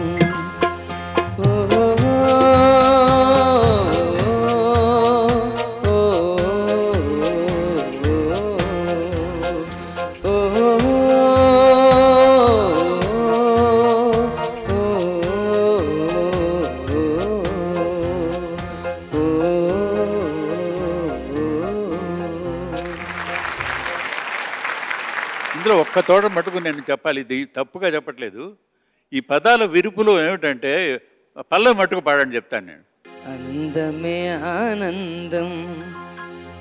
ఇందులో ఒక్క తోట మటుకు నేను చెప్పాలి, ఇది తప్పుగా చెప్పట్లేదు. ఈ పదాల విరుపులో ఏమిటంటే పల్లవి మట్టుకు పాడని చెప్తాను నేను. అందమే ఆనందం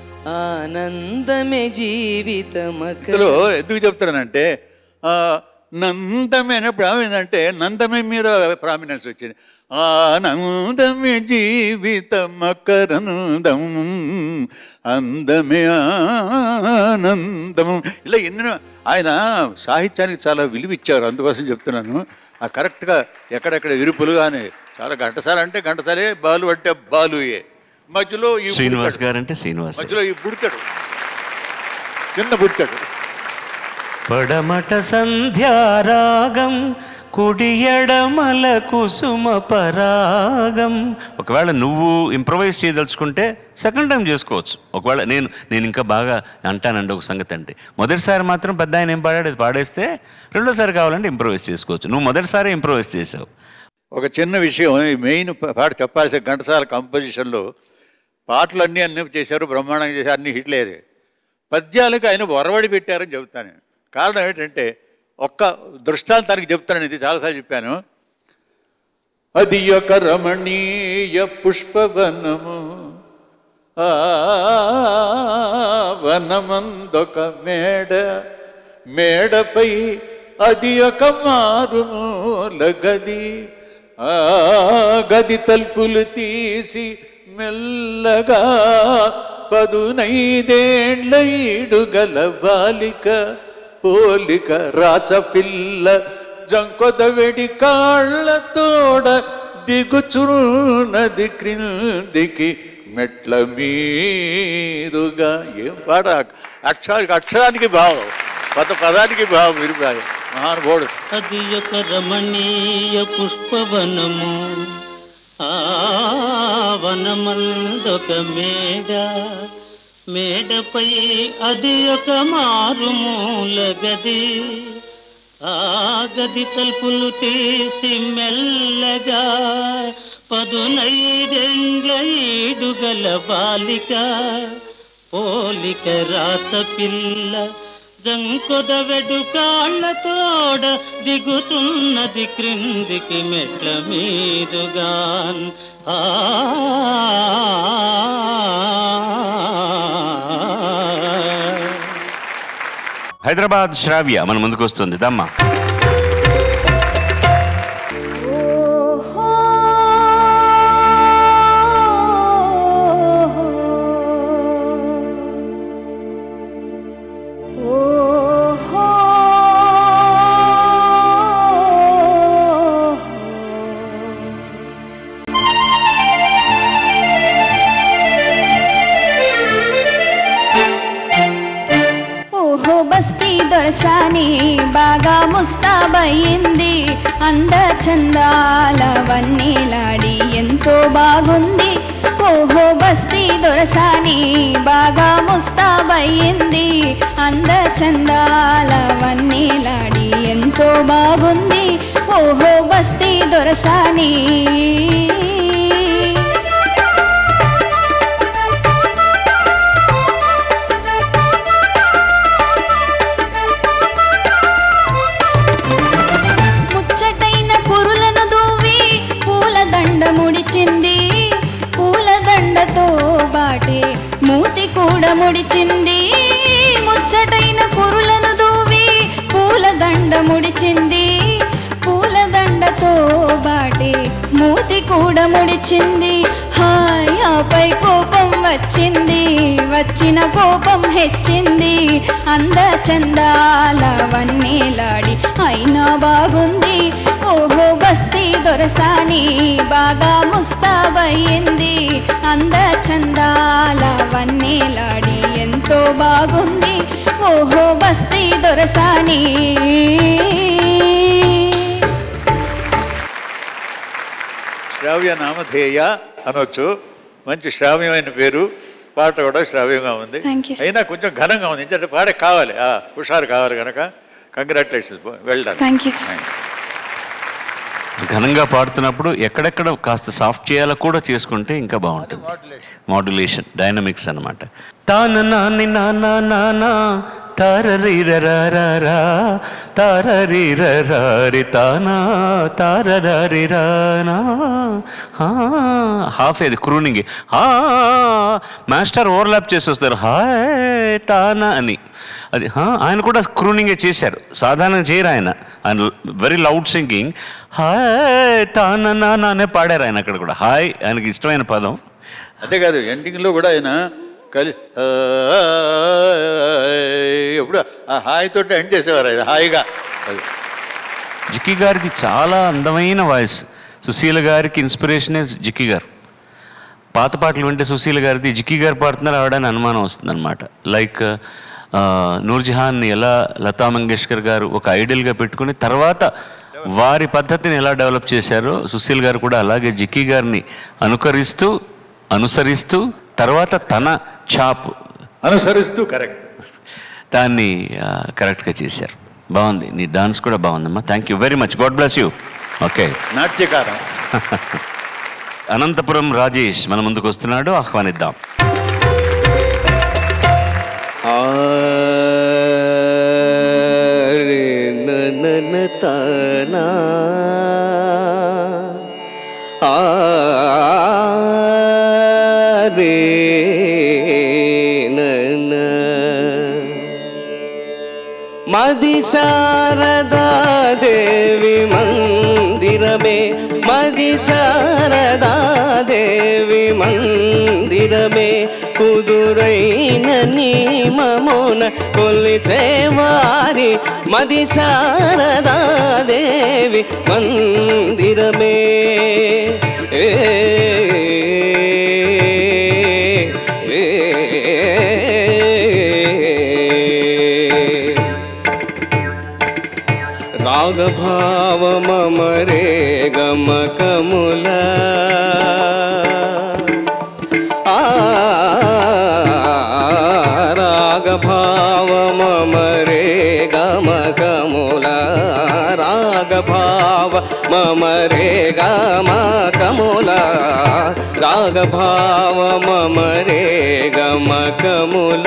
ఆనందమే జీవితం. ఇందులో ఎందుకు చెప్తానంటే నందమే అన్నప్పుడు ఏమైందంటే నందమే మీద ప్రామినెన్స్ వచ్చింది. ఆనందమే జీవితం మకరందం అందమే ఆనందం. ఇలా ఎన్నో ఆయన సాహిత్యానికి చాలా విలువిచ్చారు. అందుకోసం చెప్తున్నాను. ఆ కరెక్ట్గా ఎక్కడెక్కడ విరుపులు కానీ చాలా ఘంటసాల అంటే ఘంటసాలే, బాలు అంటే బాలుయే, మధ్యలో ఈ శ్రీనివాస్ గారు అంటే శ్రీనివాస్, మధ్యలో ఈ బుడతాడు, చిన్న బుడతాడు. పడమట సంధ్యారాగం కుడియడమల కుసుమ పరాగం. ఒకవేళ నువ్వు ఇంప్రవైజ్ చేయదలుచుకుంటే సెకండ్ టైం చేసుకోవచ్చు. ఒకవేళ నేను ఇంకా బాగా అంటానండి ఒక సంగతి అంటే, మొదటిసారి మాత్రం పెద్ద ఆయన ఏం పాడాడు పాడేస్తే రెండోసారి కావాలంటే ఇంప్రవైజ్ చేసుకోవచ్చు. నువ్వు మొదటిసారి ఇంప్రవైజ్ చేసావు. ఒక చిన్న విషయం, మెయిన్ పాట చెప్పాల్సిన ఘంటసాల కంపోజిషన్లో పాటలు అన్నీ చేశారు, బ్రహ్మాండంగా చేశారు, అన్ని హిట్లేదు. పద్యాలకు ఆయన ఒరవడి పెట్టారని చెబుతాను. కారణం ఏంటంటే ఒక్క దృష్టాంతానికి చెప్తాను, ఇది చాలాసార్లు చెప్పాను. అది ఒక రమణీయ పుష్పవనము, వనమందొక మేడపై అది ఒక మారుమూల గది, గది తలుపులు తీసి మెల్లగా 15 ఏళ్ల బాలిక పోలిక రాచపిల్ల జంకొద వెడి కాళ్ళతోడ దిగుచున్నది క్రిందికి మెట్ల మీదుగా. ఏం పాట! అక్షరానికి భావం, పదానికి భావం విరిపాయి. మహానుభావుడు. అది ఒక రమణీయ పుష్పవనము, వనమందొక మేడపై అది ఒక మారుమూల గది, ఆ గది తలుపులు తీసి మెల్లగా 15 బాలిక పోలిక రాత పిల్ల జంకొద వెడు కాళ్ళతోడ దిగుతున్నది క్రిందికి మెట్ల మీదుగాన్. హైదరాబాద్ శ్రావ్య మన ముందుకు వస్తుంది. దమ్మా. దొరసాని బాగా ముస్తాబయింది, అంద చందాల వన్నీలాడి ఎంతో బాగుంది. ఓహో బస్తీ దొరసాని బాగా ముస్తాబయింది, అంద చందాల వన్నీలాడి ఎంతో బాగుంది. ఓహో బస్తీ దొరసాని ముడిచింది, పూలదండతో బాటే మూతి కూడా ముడిచింది. ముచ్చటైన కురులను దూవి పూలదండ ముడిచింది, పూలదండతో బాటే మూతి కూడా ముడిచింది. హాయ్ ఆపై కోపం వచ్చింది, వచ్చిన కోపం హెచ్చింది. అంద చందాల వన్నీలాడి అయినా బాగుంది. ఓహో బస్తీ దొరసాని బాగా ముస్తాబయింది, అంద చందాల వన్నీలాడి ఎంతో బాగుంది. ఓహో బస్తీ దొరసాని. శ్రావ్య నామధేయ అనొచ్చు, మంచి శ్రావ్యమైన పేరు. పాట కూడా శ్రావ్యంగా ఉంది, అయినా కొంచెం ఘనంగా ఉంది. ఎందుకంటే పాట కావాలి, హుషారు కావాలి కనుక కంగ్రాచులేషన్స్. వెల్డన్. ఘనంగా పాడుతున్నప్పుడు ఎక్కడెక్కడ కాస్త సాఫ్ట్ చేయాలో కూడా చేసుకుంటే ఇంకా బాగుంటుంది. మాడ్యులేషన్, డైనమిక్స్ అనమాట. తాన నాని నానా నానా తారరీరరారా తారరీరరారి తానా తారరీరానా. హాఫ్ ఏది క్రూనింగ్. మాస్టర్ ఓవర్లాప్ చేసి వస్తారు హాయ్ తానా అని. అది ఆయన కూడా క్రూనింగే చేశారు, సాధారణంగా చేయరు ఆయన. ఆయన వెరీ లౌడ్ సింగింగ్ హాయ్ తానా అనే పాడారు ఆయన అక్కడ కూడా. హాయ్ ఆయనకి ఇష్టమైన పదం. అంతేకాదు ఎండింగ్లో కూడా ఆయన ఎప్పుడు ఆ హాయితో ఎండ్ చేసేవారు ఆయన హాయిగా. జిక్కి గారిది చాలా అందమైన వాయిస్. సుశీల గారికి ఇన్స్పిరేషనే జిక్కి గారు. పాత పాటలు వింటే సుశీల గారిది జిక్కి గారు పాడుతున్నారు ఆవిడని అనుమానం వస్తుందన్నమాట. లైక్ నూర్జహాన్ని ఎలా లతా మంగేష్కర్ గారు ఒక ఐడియల్గా పెట్టుకుని తర్వాత వారి పద్ధతిని ఎలా డెవలప్ చేశారో సుశీల్ గారు కూడా అలాగే జిక్కి గారిని అనుసరిస్తూ తర్వాత తన ఛాప్ అనుసరిస్తూ దాన్ని కరెక్ట్గా చేశారు. బాగుంది, నీ డాన్స్ కూడా బాగుందమ్మా. Thank you very much. God bless you. Okay, నాట్యకారం. అనంతపురం రాజేష్ మన ముందుకు వస్తున్నాడు, ఆహ్వానిద్దాం. తనా మది శారదా దేవి మందిరమే, మది శారదా దేవి మందిరమే, కుదురైన నియమమున కొలిచేవారి మది శారదా దేవి మందిరమే. రాగభావ మమరే గమకముల రాగభావ మమరే గమకముల రాగభావ మమరే గమకముల రాగభావ మమరే గమకముల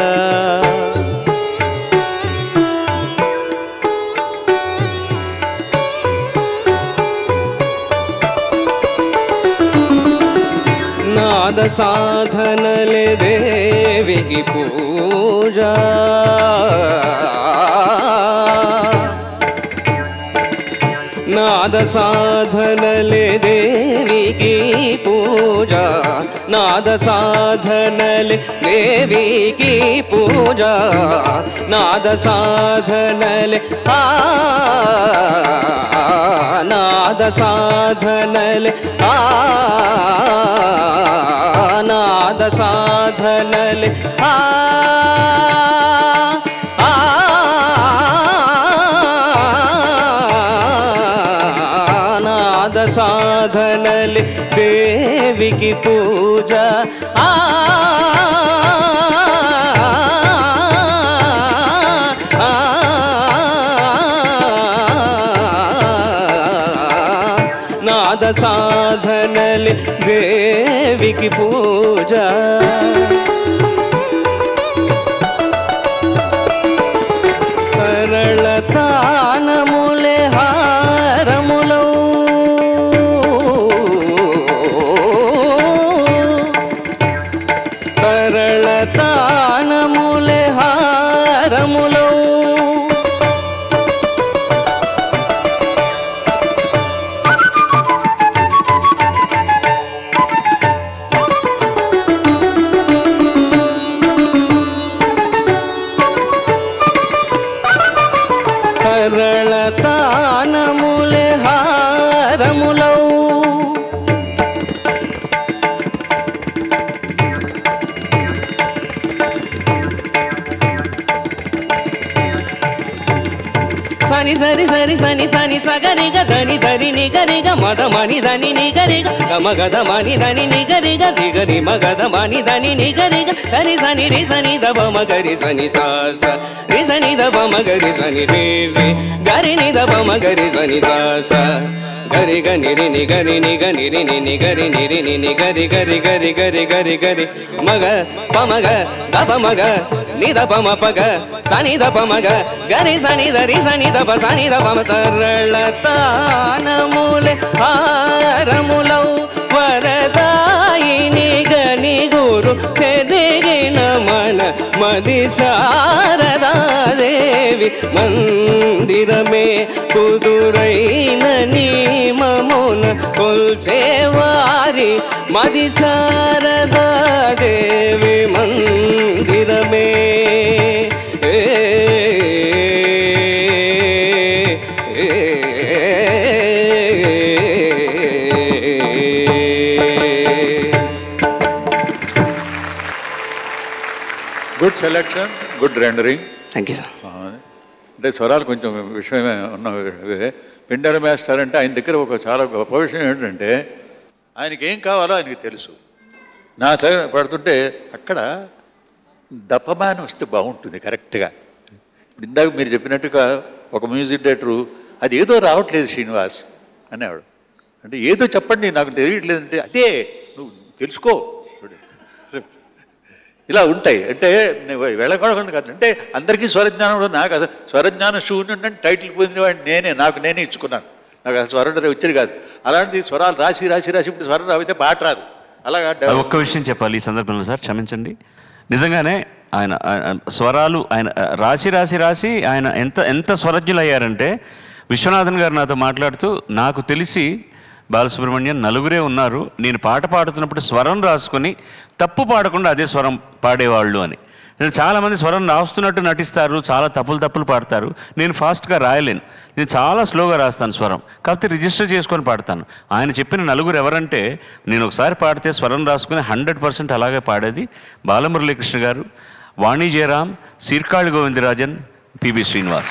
నాద సాధనలే దేవికి పూజ, నాద సాధనలే దేవికి పూజ, నాద సాధనలే దేవికి పూజ, నాద సాధనలే నాద సాధనలే నాద సాధనలే నాద సాధనలే దేవికి పూజ. నాద సాధనలే దేవికి పూజ. సరళ తానములే హారములో, సరళ తానములే హారములో, సరళ తానములే హారములో, సని సరి సరి సని సని సగరిగ దని దని నిగరిగ మద మని దని నిగరిగ గమగద మని దని నిగరిగ దిగరి మగద మని దని నిగరిగ గరి సని రి సని దబ మగరి సని సా స రి సని దబ మగరి సని రి రి గరి ని దబ మగరి సని సా స గరి గని రి ని గరి ని గని రి ని ని గరి ని రి ని ని గరి గరి గరి గరి గరి గరి మగ పమగ దబ మగ ని దబ మపగ సని దబ మగ గరి సని దరి సని దబ సని దబ తరళ తానములే హారములౌ వరదాయిని గని గురు తెరిగిన మన మది శారదాదేవి మందిరమే కుదురైన నీమమున కొల్చేవారి మది శారదాదేవి మందిరమే good selection, good rendering. Thank you sir. అంటే స్వరాలు కొంచెం విషయమే ఉన్నవి. పిండర మాస్టర్ అంటే ఆయన దగ్గర ఒక చాలా గొప్ప విషయం ఏంటంటే ఆయనకి ఏం కావాలో ఆయనకి తెలుసు. నా పడుతుంటే అక్కడ దప్పమాని వస్తే బాగుంటుంది కరెక్ట్గా. ఇప్పుడు ఇందాక మీరు చెప్పినట్టుగా ఒక మ్యూజిక్ డైరెక్టరు అది ఏదో రావట్లేదు శ్రీనివాస్ అనేవాడు. అంటే ఏదో చెప్పండి నాకు తెలియట్లేదంటే అదే నువ్వు తెలుసుకో, ఇలా ఉంటాయి. అంటే వెళ్ళకూడదు కాదు, అంటే అందరికీ స్వరజ్ఞానం ఉండదు. నాకు అసలు స్వరజ్ఞానం శూన్యుండి టైటిల్ పొందినవాడిని నేనే ఇచ్చుకున్నాను. నాకు అసలు స్వరం వచ్చేది కాదు. అలాంటి స్వరాలు రాసి రాసి రాసి ఇప్పుడు స్వరం రావితే పాట రాదు. అలాగా ఒక్క విషయం చెప్పాలి ఈ సందర్భంలో సార్, క్షమించండి. నిజంగానే ఆయన స్వరాలు ఆయన రాసి రాసి రాసి ఆయన ఎంత స్వరజ్ఞులు అయ్యారంటే, విశ్వనాథన్ గారు నాతో మాట్లాడుతూ నాకు తెలిసి బాలసుబ్రహ్మణ్యం నలుగురే ఉన్నారు నేను పాట పాడుతున్నప్పుడు స్వరం రాసుకొని తప్పు పాడకుండా అదే స్వరం పాడేవాళ్ళు అని. నేను చాలామంది స్వరం రాస్తున్నట్టు నటిస్తారు, చాలా తప్పులు పాడతారు. నేను ఫాస్ట్గా రాయలేను, నేను చాలా స్లోగా రాస్తాను స్వరం, కాకపోతే రిజిస్టర్ చేసుకొని పాడతాను. ఆయన చెప్పిన నలుగురు ఎవరంటే, నేను ఒకసారి పాడితే స్వరం రాసుకుని 100% అలాగే పాడేది బాలమురళీకృష్ణ గారు, వాణి జయరాం, సీర్కాళి గోవిందరాజన్, పిబి శ్రీనివాస్.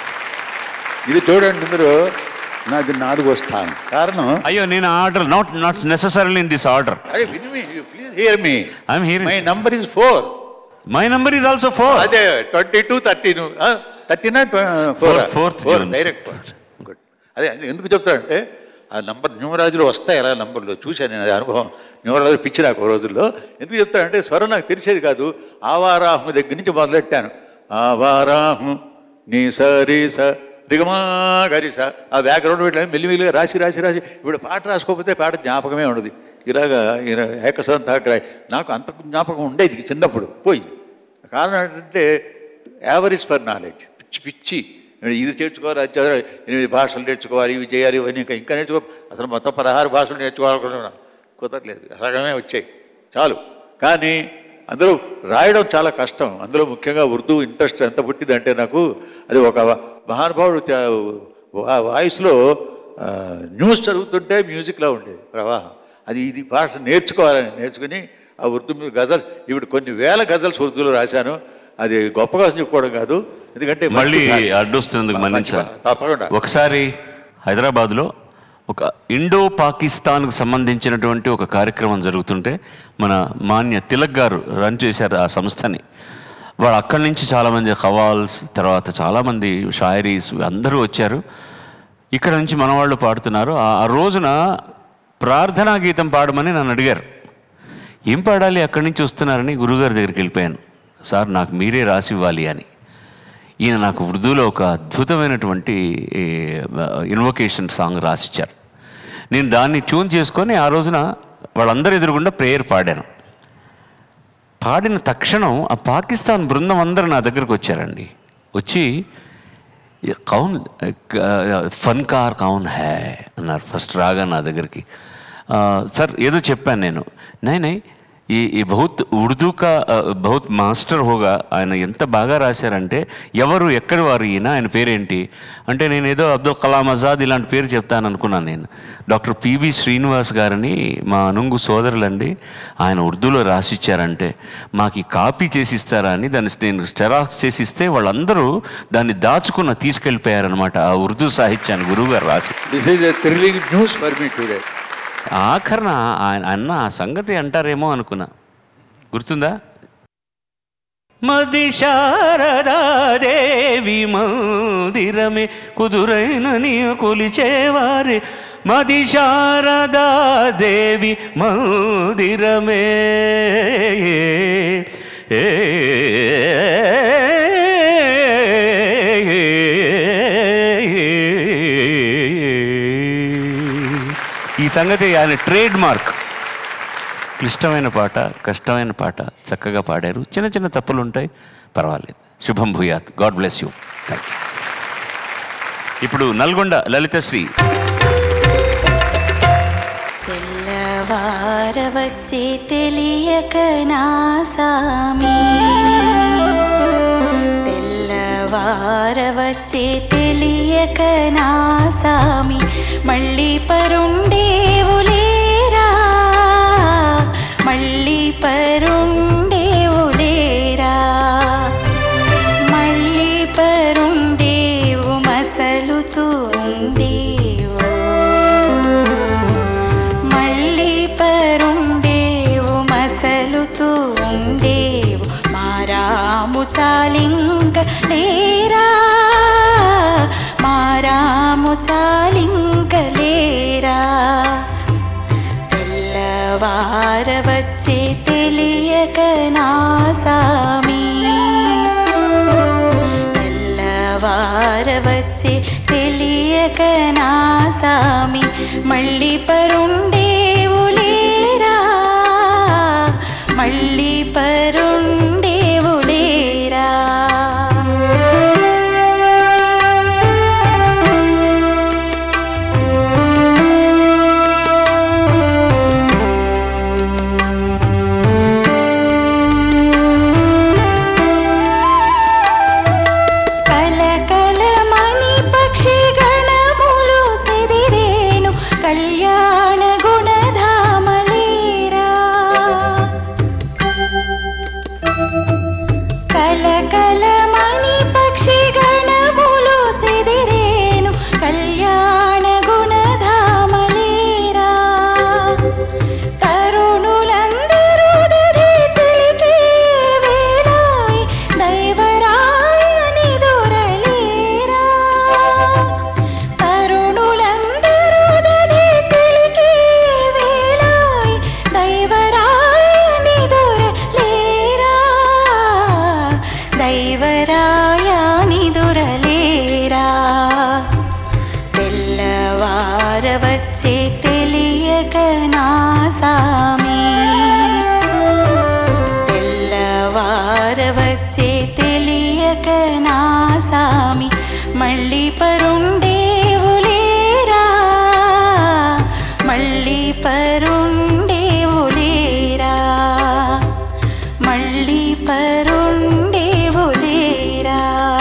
ఇది చూడండి, మీరు నాకు 4 వస్తాను కారణం. అయ్యో నేను order not necessarily in this order. అరే విన్ మీ, please hear me. I am hearing. My number is 4. My number is also 4. అదే 22, 13 13 4th డైరెక్ట్. గుడ్. అదే ఎందుకు చెప్తాడంటే ఆ నంబర్ న్యూమరాజులో వస్తాయి అలా నంబర్లో చూశాను నేను, అది అనుభవం. న్యూమరాజు పిచ్చి నాకు ఓ రోజుల్లో. ఎందుకు చెప్తాడంటే స్వరం నాకు తెలిసేది కాదు. ఆవారాహం దగ్గర నుంచి మొదలెట్టాను. ఆవారాహం నీ సరి స రిగమా గరిస ఆ బ్యాక్గ్రౌండ్ పెట్టాను. మెల్లిమెల్లిగా రాసి రాసి రాసి ఇప్పుడు పాట రాసుకోకపోతే పాట జ్ఞాపకమే ఉండదు. ఇలాగా ఏకసంతాగ్రాయి నాకు అంత జ్ఞాపకం ఉండేది చిన్నప్పుడు, పోయింది. కారణం ఏంటంటే యావరేజ్ ఫర్ నాలెడ్జ్. పిచ్చి ఇది నేర్చుకోవాలి, అది చదవాలి, 8 భాషలు నేర్చుకోవాలి, ఇవి చేయాలి, ఇవన్నీ ఇంకా నేర్చుకో. అసలు మొత్తం 16 భాషలు నేర్చుకోవాలనుకుంటున్నాను, కుదరలేదు. అలాగనే వచ్చాయి చాలు. కానీ అందులో రాయడం చాలా కష్టం. అందులో ముఖ్యంగా ఉర్దూ ఇంట్రెస్ట్ ఎంత పుట్టిందంటే నాకు, అది ఒక మహానుభావుడు వాయిస్లో న్యూస్ చదువుతుంటే మ్యూజిక్లో ఉండేది ప్రవాహం. అది ఇది భాష నేర్చుకుని ఆ ఉర్దూ గజల్స్, ఇప్పుడు కొన్ని వేల గజల్స్ ఉర్దూలో రాశాను. అది గొప్పగా చెప్పుకోవడం కాదు, ఎందుకంటే మళ్ళీ అడ్డొస్తున్నందుకు మన్నించాలి. తప్పకుండా. ఒకసారి హైదరాబాద్లో ఒక ఇండో పాకిస్తాన్కు సంబంధించినటువంటి ఒక కార్యక్రమం జరుగుతుంటే మన మాన్య తిలక్ గారు రన్ చేశారు ఆ సంస్థని. వాళ్ళు అక్కడి నుంచి చాలామంది ఖవాల్స్, తర్వాత చాలామంది షాయరీస్ అందరూ వచ్చారు. ఇక్కడ నుంచి మన వాళ్ళు పాడుతున్నారు. ఆ రోజున ప్రార్థనా గీతం పాడమని నన్ను అడిగారు. ఏం పాడాలి, అక్కడి నుంచి వస్తున్నారని గురుగారి దగ్గరికి వెళ్ళిపోయాను. సార్ నాకు మీరే రాసి ఇవ్వాలి అని. ఈయన నాకు ఉర్దూలో ఒక అద్భుతమైనటువంటి ఇన్వొకేషన్ సాంగ్ రాసిచ్చారు. నేను దాన్ని ట్యూన్ చేసుకొని ఆ రోజున వాళ్ళందరూ ఎదురుగుండా ప్రేయర్ పాడాను. పాడిన తక్షణం ఆ పాకిస్తాన్ బృందం అందరూ నా దగ్గరకు వచ్చారండి. వచ్చి కౌన్ ఫన్కార్ కౌన్ హై అన్నారు. ఫస్ట్ రాగా నా దగ్గరికి. సార్ ఏదో చెప్పాను నేను, నై ఈ బహుత్ ఉర్దూ కా బహుత్ మాస్టర్ హోగా. ఆయన ఎంత బాగా రాశారంటే, ఎవరు ఎక్కడి వారు ఈయన, ఆయన పేరేంటి అంటే, నేను ఏదో అబ్దుల్ కలాం ఆజాద్ ఇలాంటి పేరు చెప్తాను అనుకున్నాను. నేను డాక్టర్ పివి శ్రీనివాస్ గారిని, మా అనుంగు సోదరులండి, ఆయన ఉర్దూలో రాసిచ్చారంటే మాకు ఈ కాపీ చేసిస్తారా అని దాన్ని నేను స్టెరాక్స్ చేసిస్తే వాళ్ళందరూ దాన్ని తీసుకెళ్ళిపోయారనమాట, ఆ ఉర్దూ సాహిత్యాన్ని గురువుగారు రాసి. This is a thrilling news for me today. ఆఖరణ ఆయన అన్న ఆ సంగతి అంటారేమో అనుకున్నా. గుర్తుందా? మది శారదాదేవి మందిరమే కుదురైన నీ కొలిచేవారే, మది శారదాదేవి మందిరమే ఈ సంగతి ఆయన ట్రేడ్ మార్క్. క్లిష్టమైన పాట, కష్టమైన పాట చక్కగా పాడారు. చిన్న చిన్న తప్పులు ఉంటాయి, పర్వాలేదు. శుభం భూయాత్. God bless you. Thank you. ఇప్పుడు నల్గొండ లలితశ్రీ. తెల్లవారవచ్చే తెలియక నా సామి, తెల్లవారవచ్చే తెలియక నా సామి, మళ్ళీ పరుండేవులేరా, మళ్ళీ పరుండేవులేరా, మళ్ళీ పరుండేవు మసలుతూ ఉండేవు, మళ్ళీ పరుండేవు మసలుతూ ఉండేవు, మారాము చాలింక లేరా, మారాము చాలింక లేరా, తెల్లవారవచ్చే తెలియక నా సామి, తెల్లవారవచ్చే తెలియక నా సామి, మళ్ళీ పరుండేవు లేరా, మళ్ళీ పరుండేవు లేరా. కళ్యాణ గుణధామలేరా, కలకలమణి పక్షి గణములు చెదిరేను, కళ్యాణ గుణధామలేరా, తరుణులందరూ దది చిలికే వేళాయి, దైవరాయని దొరలేరా, తరుణులందరూ దది చిలికే వేళాయి, దైవరాయని దొరలేరా, దైవరాయని దొరలేరా, తెల్లవారవచ్చే తెలియక నా సామి, తెల్లవారవచ్చే తెలియక నా సామి, మళ్ళీ పరుండేవు లేరా, మళ్ళీ పరుండేవు లేరా, మళ్ళీ పరుండేవు లేరా.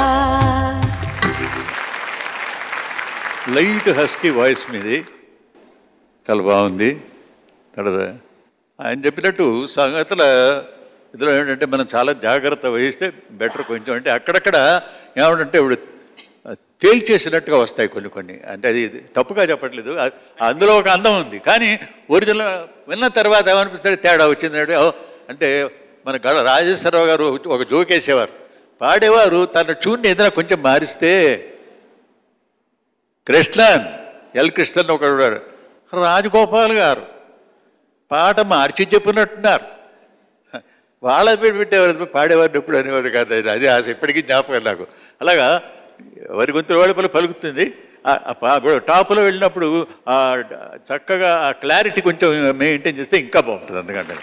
లైట్ హస్కీ వాయిస్ మీది చాలా బాగుంది. తర్వాత ఆయన చెప్పినట్టు సంగతుల ఇందులో ఏంటంటే మనం చాలా జాగ్రత్త వహిస్తే బెటర్. కొంచెం అంటే అక్కడక్కడ ఏమంటే ఇప్పుడు తేల్చేసినట్టుగా వస్తాయి కొన్ని కొన్ని. అంటే అది తప్పుగా చెప్పట్లేదు, అందులో ఒక అందం ఉంది. కానీ ఒరిజినల్ విన్న తర్వాత ఏమనిపిస్తుంది, తేడా వచ్చిందంటే అంటే మన రాజేశ్వరరావు గారు ఒక జోకేసేవారు, పాడేవారు తన ట్యూన్ని ఏదైనా కొంచెం మారిస్తే, కృష్ణన్ కృష్ణన్ ఒకడు రాజగోపాల్ గారు పాట మార్చి చెప్పినట్టున్నారు, వాళ్ళ పేరు పెట్టేవారు, పాడేవారిని ఎప్పుడు అనేవారు కాదు. అది ఆశ ఇప్పటికీ జ్ఞాపకం నాకు. అలాగా వరి గొంతుల వాళ్ళ పలుకుతుంది. టాప్లో వెళ్ళినప్పుడు చక్కగా ఆ క్లారిటీ కొంచెం మెయింటైన్ చేస్తే ఇంకా బాగుంటుంది. అందుకంటే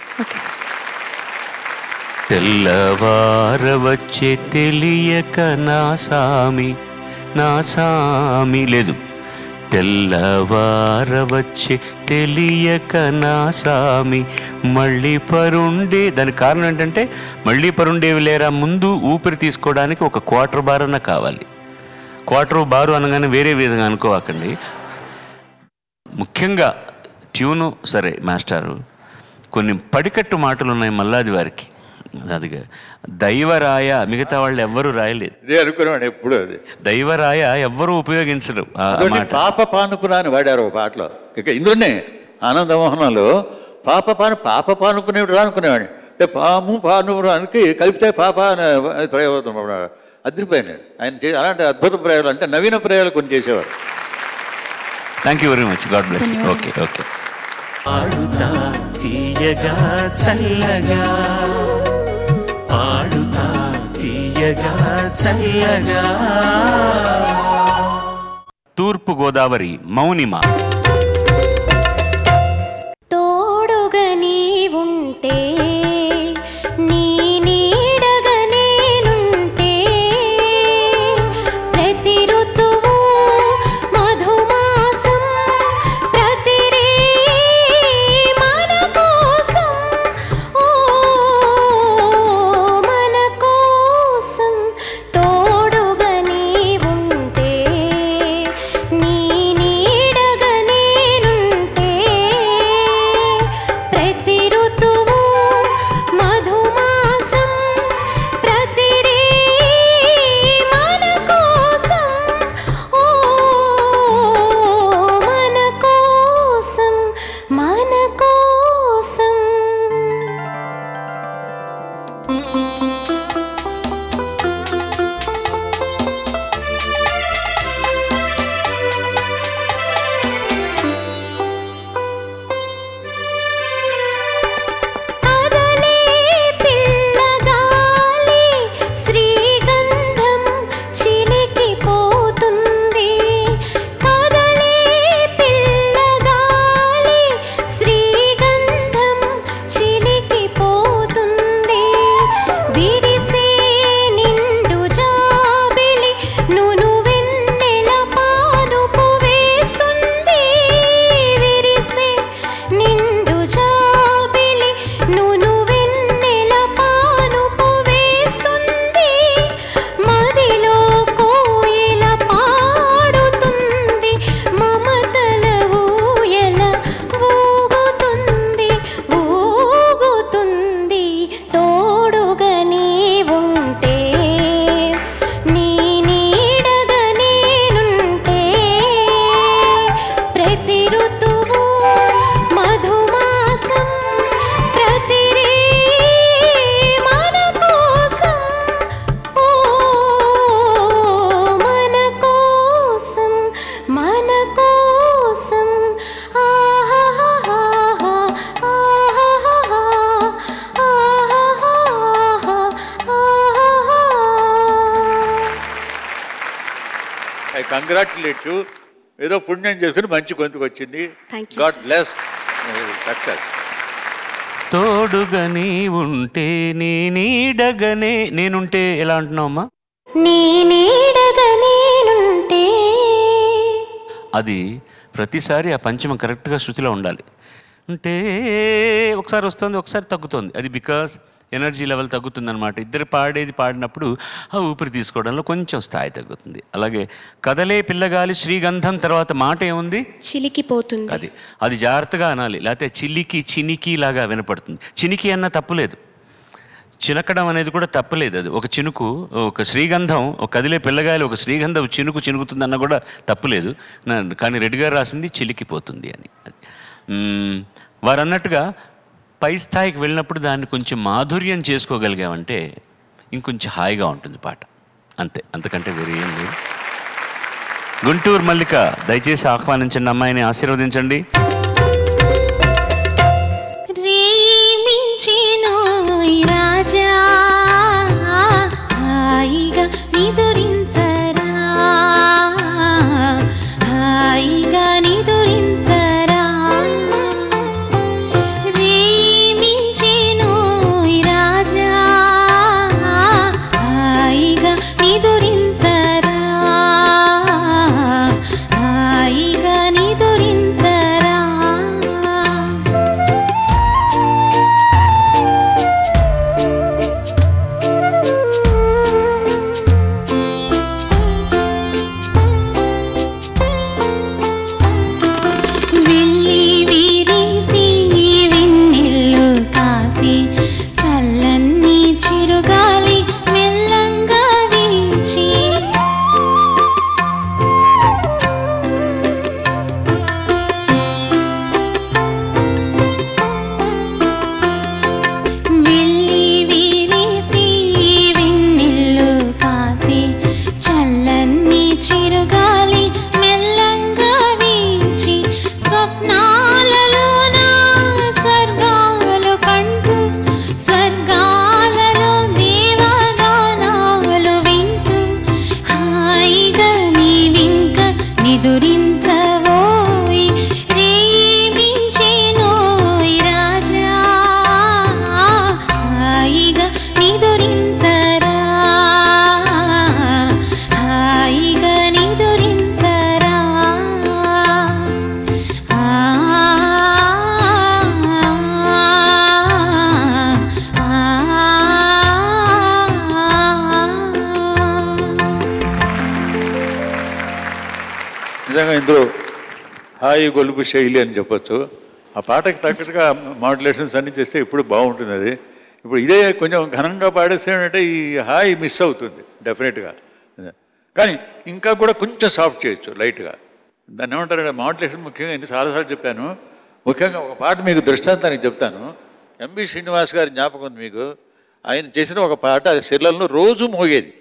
తెల్లవారవచ్చే తెలియక నా సామి, నా సామి లేదు, తెల్లవారవచ్చే తెలియక నా సామి మళ్ళీ పరుండే. దానికి కారణం ఏంటంటే మళ్ళీ పరుండేవి లేరా ముందు ఊపిరి తీసుకోవడానికి ఒక క్వార్టర్ బార్ అన్న కావాలి. క్వార్టర్ బారు అనగానే వేరే విధంగా అనుకోవాకండి. ముఖ్యంగా ట్యూను సరే మాస్టారు, కొన్ని పడికట్టు మాటలు ఉన్నాయి మల్లాది వారికి. అదిగా దైవరాయ, మిగతా వాళ్ళు ఎవ్వరూ రాయలేదు. అనుకున్నాడు ఎప్పుడు అది దైవరాయ ఎవ్వరూ ఉపయోగించరు. పాప పానుకున అని వాడారు ఒక పాటలో. ఇక ఇందులోనే ఆనందమోహనంలో పాప పానుకునేవాడు రానుకునేవాడు. అంటే పాము పానుకురానికి కలిపితే పాప అనే ప్రయోగం అదిరిపోయినాడు ఆయన. అలాంటి అద్భుత ప్రయోగాలు, అంటే నవీన ప్రయోగాలు కొన్ని చేసేవారు. Thank you very much. God bless. Okay okay. పాడుతా తీయగా చల్లగా, పాడుతా తీయగా చల్లగా. తూర్పు గోదావరి మౌనిమ. తోడుగా నీవుంటే నీ నీడగా నేనుంటే ప్రతి ఋతువు మధుమాసం ప్రతిరే మన కోసం ఓ మన కోసం. తోడుగా నీవుంటే నీ నీడగా నేనుంటే ప్రతి ఋతువు మధుమాసం ప్రతిరే మన కోసం ఓ మన కోసం మన కోసం. కదలే పిల్లగాలి శ్రీగంధం చిలికిపోతుంది. కదలే పిల్లగాలి శ్రీగంధం చిలికిపోతుంది. విరిసే నిండు జాబిలి నును వెన్నెల పానుపు వేస్తుంది. విరిసే నిండు జాబిలి నును వెన్నెల పానుపు వేస్తుంది. మదిలో కోయిల పాడుతుంది. మమతల ఊయల ఊగుతుంది ఊగుతుంది. తోడుగా నీవుంటే నీ నీడగా నేనుంటే ప్రతి ఋతువు మధుమాసం ప్రతిరే మన కోసం ఓ మన కోసం మన కోసం. ఆహాహాహా ఆహాహాహా ఆహాహాహా ఆహాహాహా. I congratulate you. ఏదో పుణ్యం చేసుకుని మంచి గొంతుకు వచ్చింది. God bless success. తోడుగా నీ ఉంటే నీ నీడగనే నేనుంటే ఎలా అంటున్నావమ్మా? నీ నీడగా నేనుంటే. అది ప్రతిసారి ఆ పంచమం కరెక్ట్గా శృతిలో ఉండాలి. అంటే ఒకసారి వస్తుంది ఒకసారి తగ్గుతుంది. అది బికాస్ ఎనర్జీ లెవెల్ తగ్గుతుందన్నమాట. ఇద్దరు పాడినప్పుడు ఆ ఊపిరి తీసుకోవడంలో కొంచెం స్థాయి తగ్గుతుంది. అలాగే కదలే పిల్లగాలి శ్రీగంధం తర్వాత మాట ఏముంది? చిలికిపోతుంది. అది జాగ్రత్తగా అనాలి, లేకపోతే చిలికి చినికి లాగా వినపడుతుంది. చినికి అన్న తప్పులేదు, చినకడం అనేది కూడా తప్పలేదు. అది ఒక చినుకు, ఒక శ్రీగంధం, ఒక కదిలే పిల్లగాలి ఒక శ్రీగంధం చినుకు చినుకుతుందన్న కూడా తప్పులేదు. కానీ రెడ్డి గారు రాసింది చిలికిపోతుంది అని. వారు అన్నట్టుగా పై స్థాయికి వెళ్ళినప్పుడు దాన్ని కొంచెం మాధుర్యం చేసుకోగలిగామంటే ఇంకొంచెం హాయిగా ఉంటుంది పాట. అంతే, అంతకంటే వేరే ఏం లేదు. గుంటూరు మల్లిక, దయచేసి ఆహ్వానించండి, అమ్మాయిని ఆశీర్వదించండి. రాజా హాయిగా నిదురించరా, హాయిగా నిదురించరా. రేమించేనోయ్ రాజా హాయిగా నిదురించరా, హాయిగా నిజంగా ఇందులో హాయి గొలుపు శైలి అని చెప్పచ్చు. ఆ పాటకి తగ్గట్టుగా మాడ్యులేషన్స్ అన్నీ చేస్తే ఇప్పుడు బాగుంటుంది అది. ఇప్పుడు ఇదే కొంచెం ఘనంగా పాడేస్తే ఈ హాయి మిస్ అవుతుంది డెఫినెట్గా. కానీ ఇంకా కూడా కొంచెం సాఫ్ట్ చేయొచ్చు లైట్గా. దాన్ని ఏమంటారంటే మాడ్యులేషన్ ముఖ్యంగా చాలాసార్లు చెప్పాను. ముఖ్యంగా ఒక పాట మీకు దృష్టాంతానికి చెప్తాను. ఎంబి శ్రీనివాస్ గారి జ్ఞాపకం ఉంది మీకు. ఆయన చేసిన ఒక పాట అది సిర్లలో రోజు మోగేది.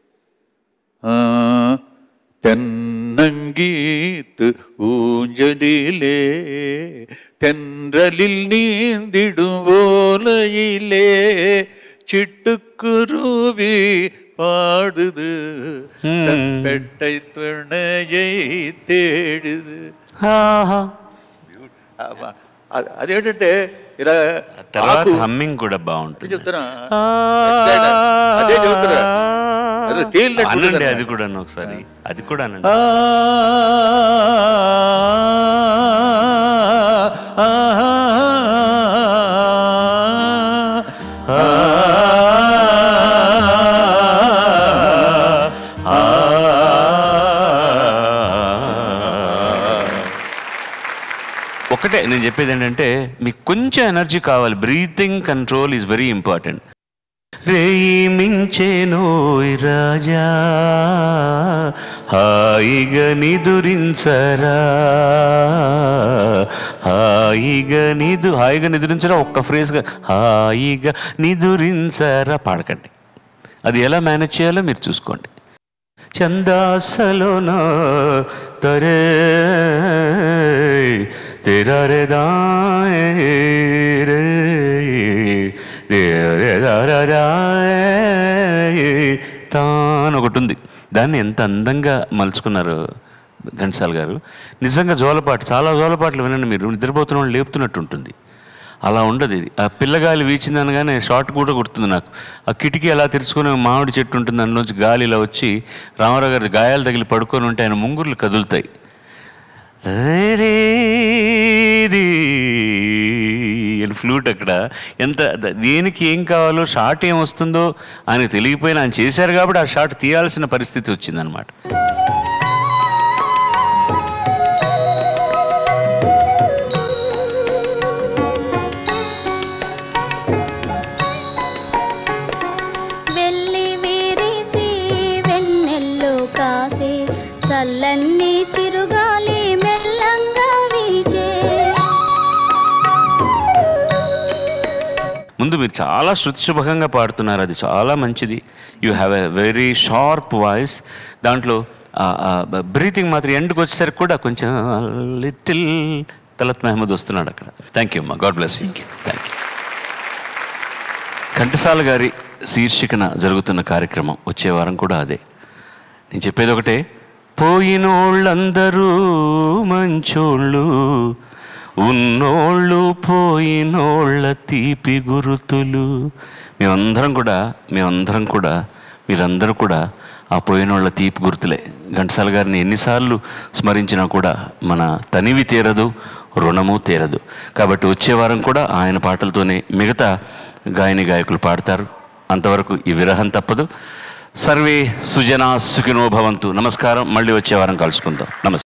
தென்னங்கீத்து ஊஞ்சலிலே தென்றலில் நீந்திடும் ஓலையிலே சிட்டுக்குருவி பாடுது பெட்டை துணையை தேடுது. అదేంటంటే ఇలా తర్వాత హమ్మింగ్ కూడా బాగుంటుంది. చెప్తున్నా అదే చెప్తున్నా అనండి అది కూడా ఒకసారి అది కూడా అనండి. ఒకటే నేను చెప్పేది ఏంటంటే మీకు కొంచెం ఎనర్జీ కావాలి. Breathing control is very important. రేయించేనోయ్ రాజా హాయిగా నిదురించరా హాయిగా నిదురించరా ఒక్క ఫ్రేజ్గా హాయిగా నిదురించరా పాడకండి. అది ఎలా మేనేజ్ చేయాలో మీరు చూసుకోండి. చందాసలోన తరే తెరే తాను ఒకటి ఉంది. దాన్ని ఎంత అందంగా మలుచుకున్నారు ఘంటసాల గారు. నిజంగా జోలపాటు, చాలా జోలపాట్లు వినండి మీరు, నిద్రపోతున్న వాళ్ళు లేపుతున్నట్టు ఉంటుంది. అలా ఉండదు ఇది. ఆ పిల్లగాలి వీచిందనగానే షార్ట్ కూడా గుర్తుంది నాకు. ఆ కిటికీ అలా తెరుచుకుని మామిడి చెట్టు ఉంటుంది, అందులోంచి గాలి ఇలా వచ్చి రామారావు గారి గాయాలు తగిలి పడుకొని ఉంటే ఆయన ముంగుర్లు కదులుతాయి. ఫ్లూట్ అక్కడ ఎంత దేనికి ఏం కావాలో షార్ట్ ఏం వస్తుందో ఆయనకు తెలియకపోయినా ఆయన చేశారు కాబట్టి ఆ షార్ట్ తీయాల్సిన పరిస్థితి వచ్చిందనమాట. వెళ్ళి విరిసి వెన్నెల్లో కాసే చల్లన్నీ తిరుగాలి మెల్లంగా వీచే. ముందు మీరు చాలా శృతిశుభంగా పాడుతున్నారు, అది చాలా మంచిది. You have a very sharp voice. దాంట్లో బ్రీతింగ్ మాత్రం ఎండ్కి వచ్చేసరికి కూడా కొంచెం లిటిల్ తలత్ మహమ్మద్ వస్తున్నాడు అక్కడ. థ్యాంక్ యూ అమ్మా, God bless you. Thank you. Ghantasala garu శీర్షికన జరుగుతున్న కార్యక్రమం వచ్చే వారం కూడా అదే. నేను చెప్పేది ఒకటే, పోయినోళ్ళందరూ మంచోళ్ళు, ఉన్నోళ్ళు పోయినోళ్ళ తీపి గురుతులు. మేమందరం కూడా మీరందరూ కూడా ఆ పోయినోళ్ళ తీపి గుర్తులే. ఘంటసాల గారిని ఎన్నిసార్లు స్మరించినా కూడా మన తనివి తీరదు, రుణము తీరదు. కాబట్టి వచ్చే వారం కూడా ఆయన పాటలతోనే మిగతా గాయకులు పాడతారు. అంతవరకు ఈ విరహం తప్పదు. సర్వే సుజనా సుఖినో భవంతు. నమస్కారం. మళ్ళీ వచ్చే వారం కలుసుకుందాం. నమస్తే.